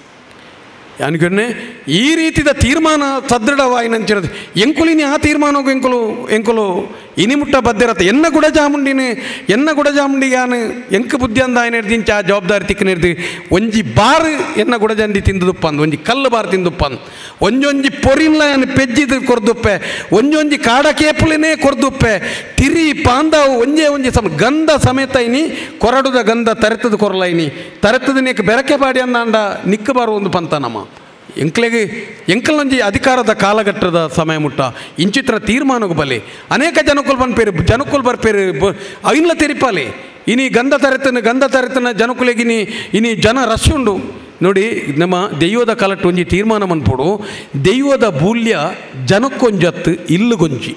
ಯಾನ್ಕೇನೆ ಈ ರೀತಿದ ತೀರ್ಮಾನ ಸದೃಢವಾಯಿನಂಚಿರೋದು ಎಂಕುಲಿನಿ ಆ ತೀರ್ಮಾನಕ್ಕೂ ಎಂಕುಲು ಎಂಕುಲು ಇನಿಮುಟ್ಟ ಬದ್ದಿರತ್ತೆ ಎನ್ನ ಗುಡ ಜಾಮುಂಡಿನಿ ಎನ್ನ ಗುಡ ಜಾಮುಂಡಿಗೆ ಯಾನು ಎಂಕ ಬುದ್ಧಿ ಅಂದ ಆಯ್ನ ಹಿಡ್ದಿಂಚ ಆ ಜವಾಬ್ದಾರಿ ತಿಕ್ಕ ಹಿಡ್ದು ಒಂಜಿ ಬಾರು ಎನ್ನ ಗುಡ ಜಂಡಿ ತಿಂದುದುಪ್ಪ ಅಂದು ಒಂಜಿ ಕಲ್ಲು ಬಾರು ತಿಂದುಪ್ಪ ಅಂದು ಒಂಜೊಂಜಿ ಪೊರಿನ್ಲ ಏನು ಪೆಜ್ಜಿದು ಕೊರ್ದುಪ್ಪೆ ಒಂಜೊಂಜಿ ಕಾಡ ಕೇಪುಲಿನೇ ಕೊರ್ದುಪ್ಪೆ ತಿರಿ ಪಾಂದಾವು ಒಂಜೇ ಒಂಜಿ ಸಮ ಗಂಧ ಸಮೇತ ಇನಿ ಕೊರಡುದ ಗಂಧ ತರೆತದ ಕೊರಲೈನಿ ತರೆತದ ನೀಕ ಬೆರಕೆ ಬಾಡಿ ಅಂದಾಂಡ ನಿಕ್ಕ ಬಾರು ಒಂದು ಪಂತ ನಮ್ಮ ಎಂಕ್ಲೆಗೆ ಎಂಕಲ್ನೊಂಜಿ ಅಧಿಕಾರದ ಕಾಲಘಟ್ಟದ ಸಮಯ ಮುಟ್ಟ ಇಂಚಿತ್ರ ತೀರ್ಮಾನಕ್ಕೆ ಬಲೆ ಅನೇಕ ಜನಕ್ಕುಲ್ ಬಂದ್ಪೇರು ಜನಕ್ಕುಲ್ ಬರ್ಪೇರು ಐನ್ಲ ತೆರಿಪಾಲೆ ಇನಿ ಗಂಧ ತರೆತನ ಗಂಧ ತರೆತನ ಜನಕ್ಕುಲೆಗಿನಿ ಇನಿ ಜನ ರಶ್ ಉಂಡು ನೋಡಿ ನಮ್ಮ ದೈವದ ಕಲಟ್ಟು ಒಂಜಿ ತೀರ್ಮಾನ ಮನ್ಪೋಡು ದೈವದ ಬೂಲ್ಯ ಜನಕ್ಕೊಂಜತ್ತು ಇಲ್ಲು ಗೊಂಜಿ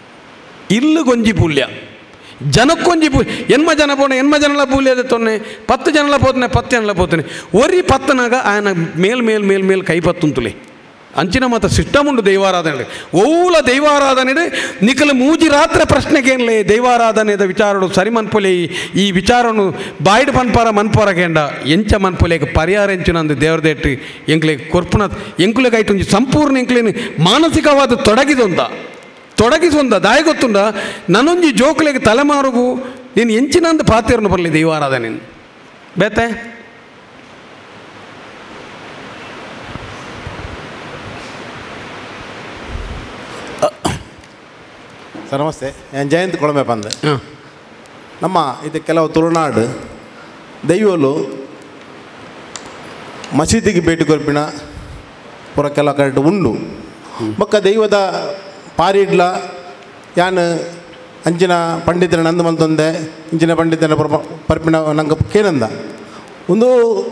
ಇಲ್ಲು ಗೊಂಜಿ ಬೂಲ್ಯ ಜನಕ್ಕೊಂಜಿ ಬೂ ಎನ್ಮ ಜನ ಪೋಣೆ ಎನ್ಮ ಜನಲ ಬೂಲ್ಯದ ತೊನ್ನೆ ಪತ್ತು ಜನಲ ಪೋತನೆ ಪತ್ತು ಜನಲ ಪೋತನೆ ಒರಿ ಪತ್ತನಾಗ ಆಯನ ಮೇಲ್ ಮೇಲ್ ಮೇಲ್ ಮೇಲ್ ಕೈ ಪತ್ತುಂತುಲೆ ಅಂಚಿನ ಮತ್ತು ಸಿಸ್ಟಮ್ ಉಂಡು ದೈವಾರಾಧನೆ ಓಲ ದೈವಾರಾಧನೆ ನಿಖಲು ಮೂಜಿ ರಾತ್ರಿ ಪ್ರಶ್ನೆಗೇನ್ಲೇ ದೈವಾರಾಧನೆದ ವಿಚಾರಡು ಸರಿ ಮನ್ಪೊಲೆ ಈ ವಿಚಾರನು ಬಾಯ್ಡ್ ಮನ್ಪಾರ ಮನ್ಪಾರ ಕೇಂಡ ಎಂಚ ಮನ್ಪೊಲೆಗೆ ಪರಿಹಾರ ಎಂಚಿನಂದು ದೇವರದೇಟ್ಟು ಎಂಕ್ಲೆ ಕೊರ್ಪುನ ಎಂಕುಲೆಗೆ ಆಯ್ತು ಸಂಪೂರ್ಣ ಎಂಕ್ಲೇನು ಮಾನಸಿಕವಾದ ತೊಡಗಿದೊಂದ ತೊಡಗಿಸೊಂದ ದಾಯ ಗೊತ್ತುಂಡ ನನ್ನೊಂಜಿ ಜೋಕ್ಲೆಗೆ ತಲೆಮಾರುಗು ನೀನು ಎಂಚಿನಂದು ಪಾತ್ರೆಯನ್ನು ಬರಲಿ ದೈವಾರಾಧನೆ ಬೇತೆ ಸರ್ ನಮಸ್ತೆ ನಾನು ಜಯಂತ್ ಕೊಳಮೆ ಬಂದೆ ನಮ್ಮ ಇದು ಕೆಲವು ತುಳುನಾಡು ದೈವಲು ಮಸೀದಿಗೆ ಭೇಟಿ ಕೊರ್ಪಿನ ಪುರ ಕೆಲವು ಕರೆಕ್ಟ್ ಉಂಡು ಬೊಕ್ಕ ದೈವದ ಪಾರಿಡ್ಲ ಯಾನು ಅಂಚಿನ ಪಂಡಿತರ ನಂದು ಮಂತೊಂದೆ ಇಂಚಿನ ಪಂಡಿತರ ಪರ್ಪಿನ ನಂಗೆ ಕೇನಂದ ಒಂದು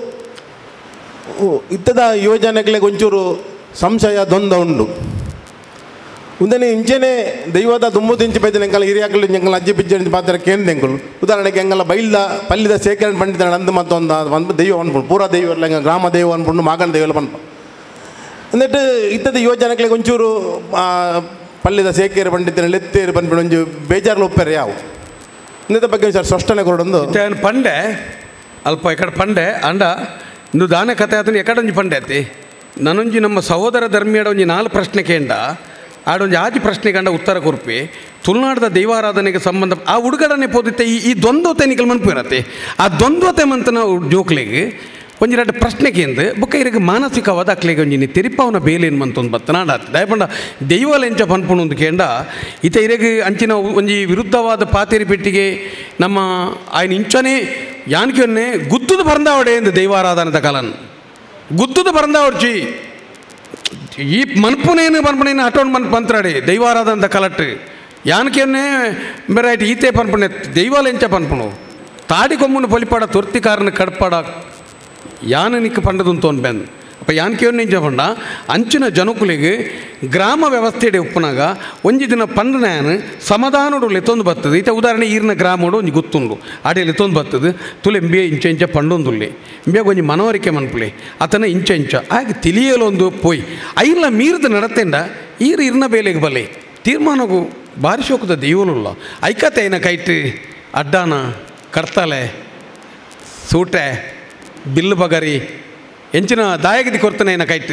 ಇತ್ತದ ಯೋಜನೆಗಳಿಗೆ ಒಂಚೂರು ಸಂಶಯ ದ್ವಂದ್ವ ಉಂಡು ಉಂದನೆ ಇಂಚೆನೆ ದೈವದ ದುಮ್ಮುದು ಇಂಚು ಬೈದ ಎಂಕಲ್ಲ ಹಿರಿಯಾಕಲು ಎಂಕಲ್ಲ ಅಜ್ಜಿ ಪಿಜ್ಜಿ ಪಾತ್ರ ಕೇಂದ್ರ ಎಂಕಲು ಉದಾಹರಣೆಗೆ ಎಂಗಲ್ಲ ಬೈಲ್ದ ಪಲ್ಲಿದ ಶೇಖರಣೆ ಪಂಡಿತರ ನಂದು ಮತ್ತೊಂದು ಒಂದು ದೈವ ಅನ್ಕೊಂಡು ಪೂರ ದೈವ ಇಲ್ಲ ಎಂಗ ಗ್ರಾಮ ದೈವ ಅನ್ಕೊಂಡು ಮಾಗಣ ದೈವ ಪಂಪ ಅಂದಿಟ್ಟು ಇತ್ತದ ಯೋಜನೆಗಳಿಗೆ ಒಂಚೂರು ಪಲ್ಲಿದ ಸೇಕೇರು ಪಂಡಿತನ ಎತ್ತೇರು ಬಂದ್ಬಿಟ್ಟು ಒಂಚು ಬೇಜಾರ್ಲು ಒಪ್ಪೇರು ಯಾವ ಇಂದ ಬಗ್ಗೆ ಸರ್ ಸ್ಪಷ್ಟನೆ ಕೊಡೊಂದು ಪಂಡೆ ಅಲ್ಪ ಇಕಡೆ ಪಂಡೆ ಅಂಡ ಇಂದು ದಾನೆ ಕಥೆ ಆತನ ಎಕಡೊಂಜಿ ಪಂಡೆ ಐತಿ ನನ್ನೊಂಜಿ ನಮ್ಮ ಸಹೋದರ ಧರ್ಮೀಯಡ ಒಂಜಿ ನಾಲ್ಕು ಪ್ರಶ್ನೆ ಕೇಂಡ ಆಡೊಂಜಿ ಆಜಿ ಪ್ರಶ್ನೆ ಕಂಡ ಉತ್ತರ ಕೊರ್ಪಿ ತುಳುನಾಡದ ದೈವಾರಾಧನೆಗೆ ಸಂಬಂಧ ಆ ಹುಡುಗಡನೆ ಪೋದಿತ್ತೆ ಈ ಈ ದ್ವಂದ್ವತೆ ನಿಕಲ್ ಮನ್ಪಿರತ್ತೆ ಆ ದ್ವಂದ್ವತೆ ಮಂತನ ಜೋಕ್ಲೆಗೆ ಒಂಜಿ ಎರಡು ಪ್ರಶ್ನೆಗೆಂದು ಬೊಕ್ಕ ಇರಗೆ ಮಾನಸಿಕವಾದ ಅಕ್ಲೆಗೆ ಒಂಜಿ ತೆರಿಪಾವನ ಬೇಲೇನು ಮಂತೊಂದು ಬತ್ತನಾಡ ದಯಪಂಡ ದೈವಾಲ ಎಂಚ ಪನ್ಪುಣು ಒಂದು ಕೇಂಡ ಈತ ಇರಗೆ ಅಂಚಿನ ಒಂಜಿ ವಿರುದ್ಧವಾದ ಪಾತೇರಿ ಪೆಟ್ಟಿಗೆ ನಮ್ಮ ಆಯ್ನ ಇಂಚನೇ ಯಾನ್ಕಿಯನ್ನೇ ಗುತ್ತುದು ಬರಂದಾವಡೆ ಎಂದು ದೈವಾರಾಧನದ ಕಾಲನ್ ಗುತ್ತುದು ಬರಂದಾವಡ್ಚಿ ಈ ಮನ್ಪುನೇನು ಪನ್ಪುನೇನು ಅಟೋನ್ ಮನ್ ಪಂತ್ರಾಡಿ ದೈವಾರಾಧನದ ಕಲಟ್ಟು ಯಾನ್ಕಿಯನ್ನೇ ಬೇರೆ ಈತೆ ಪನ್ಪುಣೆ ದೈವಾಲ ಎಂಚ ಪನ್ಪುಣು ತಾಡಿ ಕೊಮ್ಮುನು ಪೊಲಿಪಾಡ ತುರ್ತಿ ಕಾರಣ ಕಡ್ಪಾಡ ಯಾನ ನಿಕ್ಕ ಪಂಡದು ತೋನ್ ಬೆನ್ ಅಪ್ಪ ಯಾನ್ಕಿಯನ್ನೇ ಇಂಚ ಪಂಡ ಅಂಚಿನ ಜನಕುಲಿಗೆ ಗ್ರಾಮ ವ್ಯವಸ್ಥೆಡೆ ಉಪ್ಪನಾಗ ಒಂಜಿ ದಿನ ಪಂಡನಾಯನು ಸಮಾಧಾನಡು ಲೆತ್ತೊಂದು ಬರ್ತದೆ ಈತ ಉದಾಹರಣೆ ಈರಿನ ಗ್ರಾಮಡು ಒಂಜಿ ಗುತ್ತುಂಡು ಆಡೆ ಲೆತ್ತೊಂದು ಬರ್ತದೆ ತುಲೆ ಎಂಬಿಯ ಇಂಚ ಇಂಚ ಪಂಡೊಂದುಲ್ಲೆ ಎಂಬಿಯಾಗ ಒಂಜಿ ಮನವರಿಕೆ ಮನ್ಪುಲೆ ಆತನ ಇಂಚ ಇಂಚ ಹಾಗೆ ತಿಳಿಯಲೊಂದು ಪೋಯ್ ಐರ್ಲ ಮೀರ್ದು ನಡತೆಂಡ ಈರು ಇರ್ನ ಬೇಲೆಗೆ ಬಲೆ ತೀರ್ಮಾನಗೂ ಭಾರಿ ಶೋಕದ ದೈವಲುಲ್ಲ ಐಕತೆ ಐನ ಕೈಟ್ ಅಡ್ಡಾನ ಕಡ್ತಲೆ ಸೂಟೆ ಬಿಲ್ಲು ಬಗರಿ ಎಂಚಿನ ದಾಯಗದಿ ಕೊರ್ತನೆ ಐನ ಕೈಟ್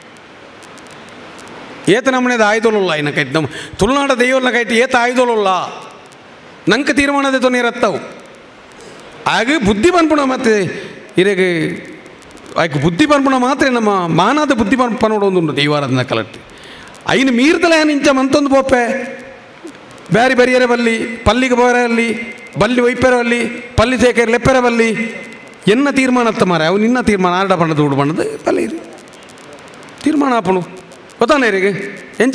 ಏತ ನಮ್ಮನೆದ ಆಯ್ದೋಲುಲ್ಲ ಐನ ಕೈಟ್ ನಮ್ಮ ತುಳುನಾಡ ದೈವಲ್ನ ಕೈಟ್ ಏತ ಆಯ್ದೋಲುಲ್ಲ ನಂಗೆ ತೀರ್ಮಾನದ ತೊನೆ ಇರತ್ತವು ಆಗ ಬುದ್ಧಿ ಪನ್ಪುಣ ಮತ್ತೆ ಇರೆಗೆ ಆಯ್ಕೆ ಬುದ್ಧಿ ಪನ್ಪುಣ ಮಾತ್ರ ನಮ್ಮ ಮಾನದ ಬುದ್ಧಿ ಪನ್ ಪನೋಡೊಂದು ದೈವಾರಾಧನ ಕಲಟ್ಟು ಐನು ಮೀರ್ದಲ ಏನು ಇಂಚ ಮಂತೊಂದು ಪೋಪೆ ಬ್ಯಾರಿ ಬರಿಯರೆ ಬಲ್ಲಿ ಪಲ್ಲಿಗೆ ಬೋರಲ್ಲಿ ಬಲ್ಲಿ ಒಯ್ಪೆರ ಬಲ್ಲಿ ಪಲ್ಲಿ ಸೇಕರೆ ಲೆಪ್ಪೆರ ಬಲ್ಲಿ ಎನ್ನ ತೀರ್ಮಾನ ಅತ್ತ ಮಾರ ಅವು ನಿನ್ನ ತೀರ್ಮಾನ ಆರಡ ಬಣ್ಣದ ದುಡ್ಡು ಬಣ್ಣದ ತಲೆ ಇರಿ ತೀರ್ಮಾನ ಆಪಣು ಗೊತ್ತಾನೆ ಇರಿಗೆ ಎಂಚ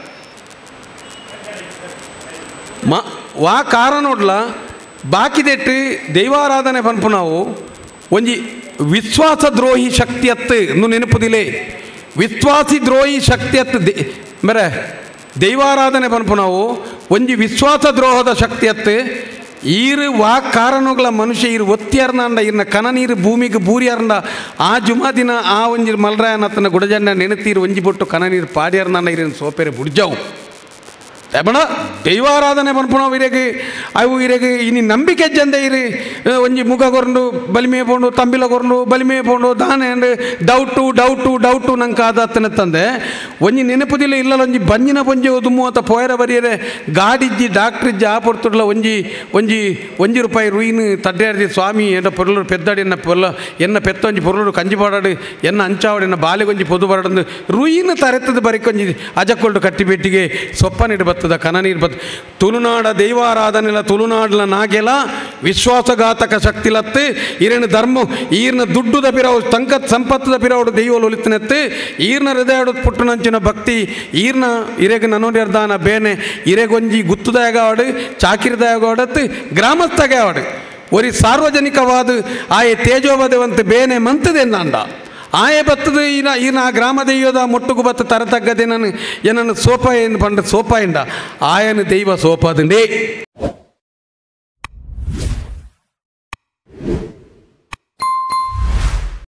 ಮ ವಾ ಕಾರ ನೋಡ್ಲ ಬಾಕಿದೆಟ್ಟು ದೈವಾರಾಧನೆ ಪನ್ಪು ನಾವು ಒಂಜಿ ವಿಶ್ವಾಸ ದ್ರೋಹಿ ಶಕ್ತಿ ಅತ್ತು ಇನ್ನು ನೆನಪುದಿಲೆ ವಿಶ್ವಾಸಿ ದ್ರೋಹಿ ಶಕ್ತಿ ಅತ್ತು ದೇ ಮೇರೆ ದೈವಾರಾಧನೆ ಪನ್ಪು ನಾವು ಒಂಜಿ ವಿಶ್ವಾಸ ದ್ರೋಹದ ಶಕ್ತಿ ಅತ್ತು ಈರು ವಾ ಕಾರಣಗಳ ಮನುಷ್ಯ ಇರು ಒತ್ತಿಯಾರ್ನಂಡ ಇರ್ನ ಕನ ನೀರು ಭೂಮಿಗೆ ಬೂರಿಯಾರ್ಂಡ ಆ ಜುಮಾ ದಿನ ಆ ಒಂಜಿ ಮಲ್ರಾಯನತ್ತನ ಗುಡಜಂಡ ನೆನೆತೀರು ಒಂಜಿ ಬೊಟ್ಟು ಕನ ನೀರು ಪಾಡ್ಯಾರ್ನಂಡ ಇರಿನ ಸೋಪೆರೆ ಬುಡ್ಜಾವು ಬಣ ದೈವಾರಾಧನೆ ಪನ್ಪುಣ ಇರೆಗೆ ಅವು ಇರೆಗೆ ಇನ್ನು ನಂಬಿಕೆ ಜಂದೆ ಇರಿ ಒಂಜಿ ಮುಖ ಕೊರಂಡು ಬಲಿಮೆ ಪೋಂಡು ತಂಬಿಲ ಕೊರಂಡು ಬಲಿಮೆ ಪೋಂಡು ದಾನೆ ಡೌಟು ಡೌಟು ಡೌಟು ನಂಗೆ ಆದತ್ತನ ತಂದೆ ಒಂಜಿ ನೆನಪುದಿಲ್ಲ ಇಲ್ಲ ಒಂಜಿ ಬಂಜಿನ ಪೊಂಜಿ ದುಮ್ಮು ಅಂತ ಪೋಯರ ಬರಿಯರೆ ಗಾಡಿಜ್ಜಿ ಡಾಕ್ಟ್ರಿಜ್ಜಿ ಆ ಪೊರ್ತುಡ್ಲ ಒಂಜಿ ಒಂಜಿ ಒಂಜಿ ರೂಪಾಯಿ ರುಯಿನ್ ತಡ್ಡಾಡ್ದಿ ಸ್ವಾಮಿ ಎನ್ನ ಪೊರ್ಲರು ಪೆದ್ದಾಡಿ ಎನ್ನ ಪೊಲ್ಲ ಎನ್ನ ಪೆತ್ತೊಂಜಿ ಪೊರ್ಲರು ಕಂಜಿ ಬಾಡಾಡು ಎನ್ನ ಅಂಚಾವಡು ಎನ್ನ ಬಾಲೆಗೊಂಜಿ ಪೊದು ಬರಡು ರುಯಿನ್ ತರೆತದ ಬರಿಕೊಂಜಿ ಅಜಕ್ಕೊಳ್ಡು ಕಟ್ಟಿಬೆಟ್ಟಿಗೆ ಸೊಪ್ಪನಿಡು ಬತ್ತದ ಕನ ನೀರು ಬತ್ತ ತುಳುನಾಡ ದೈವಾರಾಧನೆಲ ತುಳುನಾಡ್ಲ ನಾಗೆಲ ವಿಶ್ವಾಸಘಾತಕ ಶಕ್ತಿಲತ್ತು ಈರಿನ ಧರ್ಮ ಈರ್ನ ದುಡ್ಡುದ ಪಿರವು ತಂಕತ್ ಸಂಪತ್ತದ ಪಿರವಡು ದೈವಲು ಒಲಿತನೆತ್ತು ಈರ್ನ ಹೃದಯಡು ಪುಟ್ಟುನಂಚಿನ ಭಕ್ತಿ ಈರ್ನ ಇರೆಗೆ ನನ್ನೋರ್ದಾನ ಬೇನೆ ಇರೆಗೊಂಜಿ ಗುತ್ತುದಾಯಗಾವಡು ಚಾಕಿರದಾಯಗಾವಡತ್ತು ಗ್ರಾಮಸ್ಥಗಾವಡು ಒರಿ ಸಾರ್ವಜನಿಕವಾದ ಆಯೆ ತೇಜೋವದವಂತ ಬೇನೆ ಮಂತದೆ ನಾಂಡ ಆಯೆ ಬತ್ತದು ಈನ ಈನ ಆ ಗ್ರಾಮ ದೈವದ ಮೊಟ್ಟುಗು ಬತ್ತ ತರತಕ್ಕದೆ ನಾನು ಏನನ್ನು ಸೋಪ ಏನು ಪಂಡ ಸೋಪ ಎಂಡ ಆಯನ ದೈವ ಸೋಪದಂಡೇ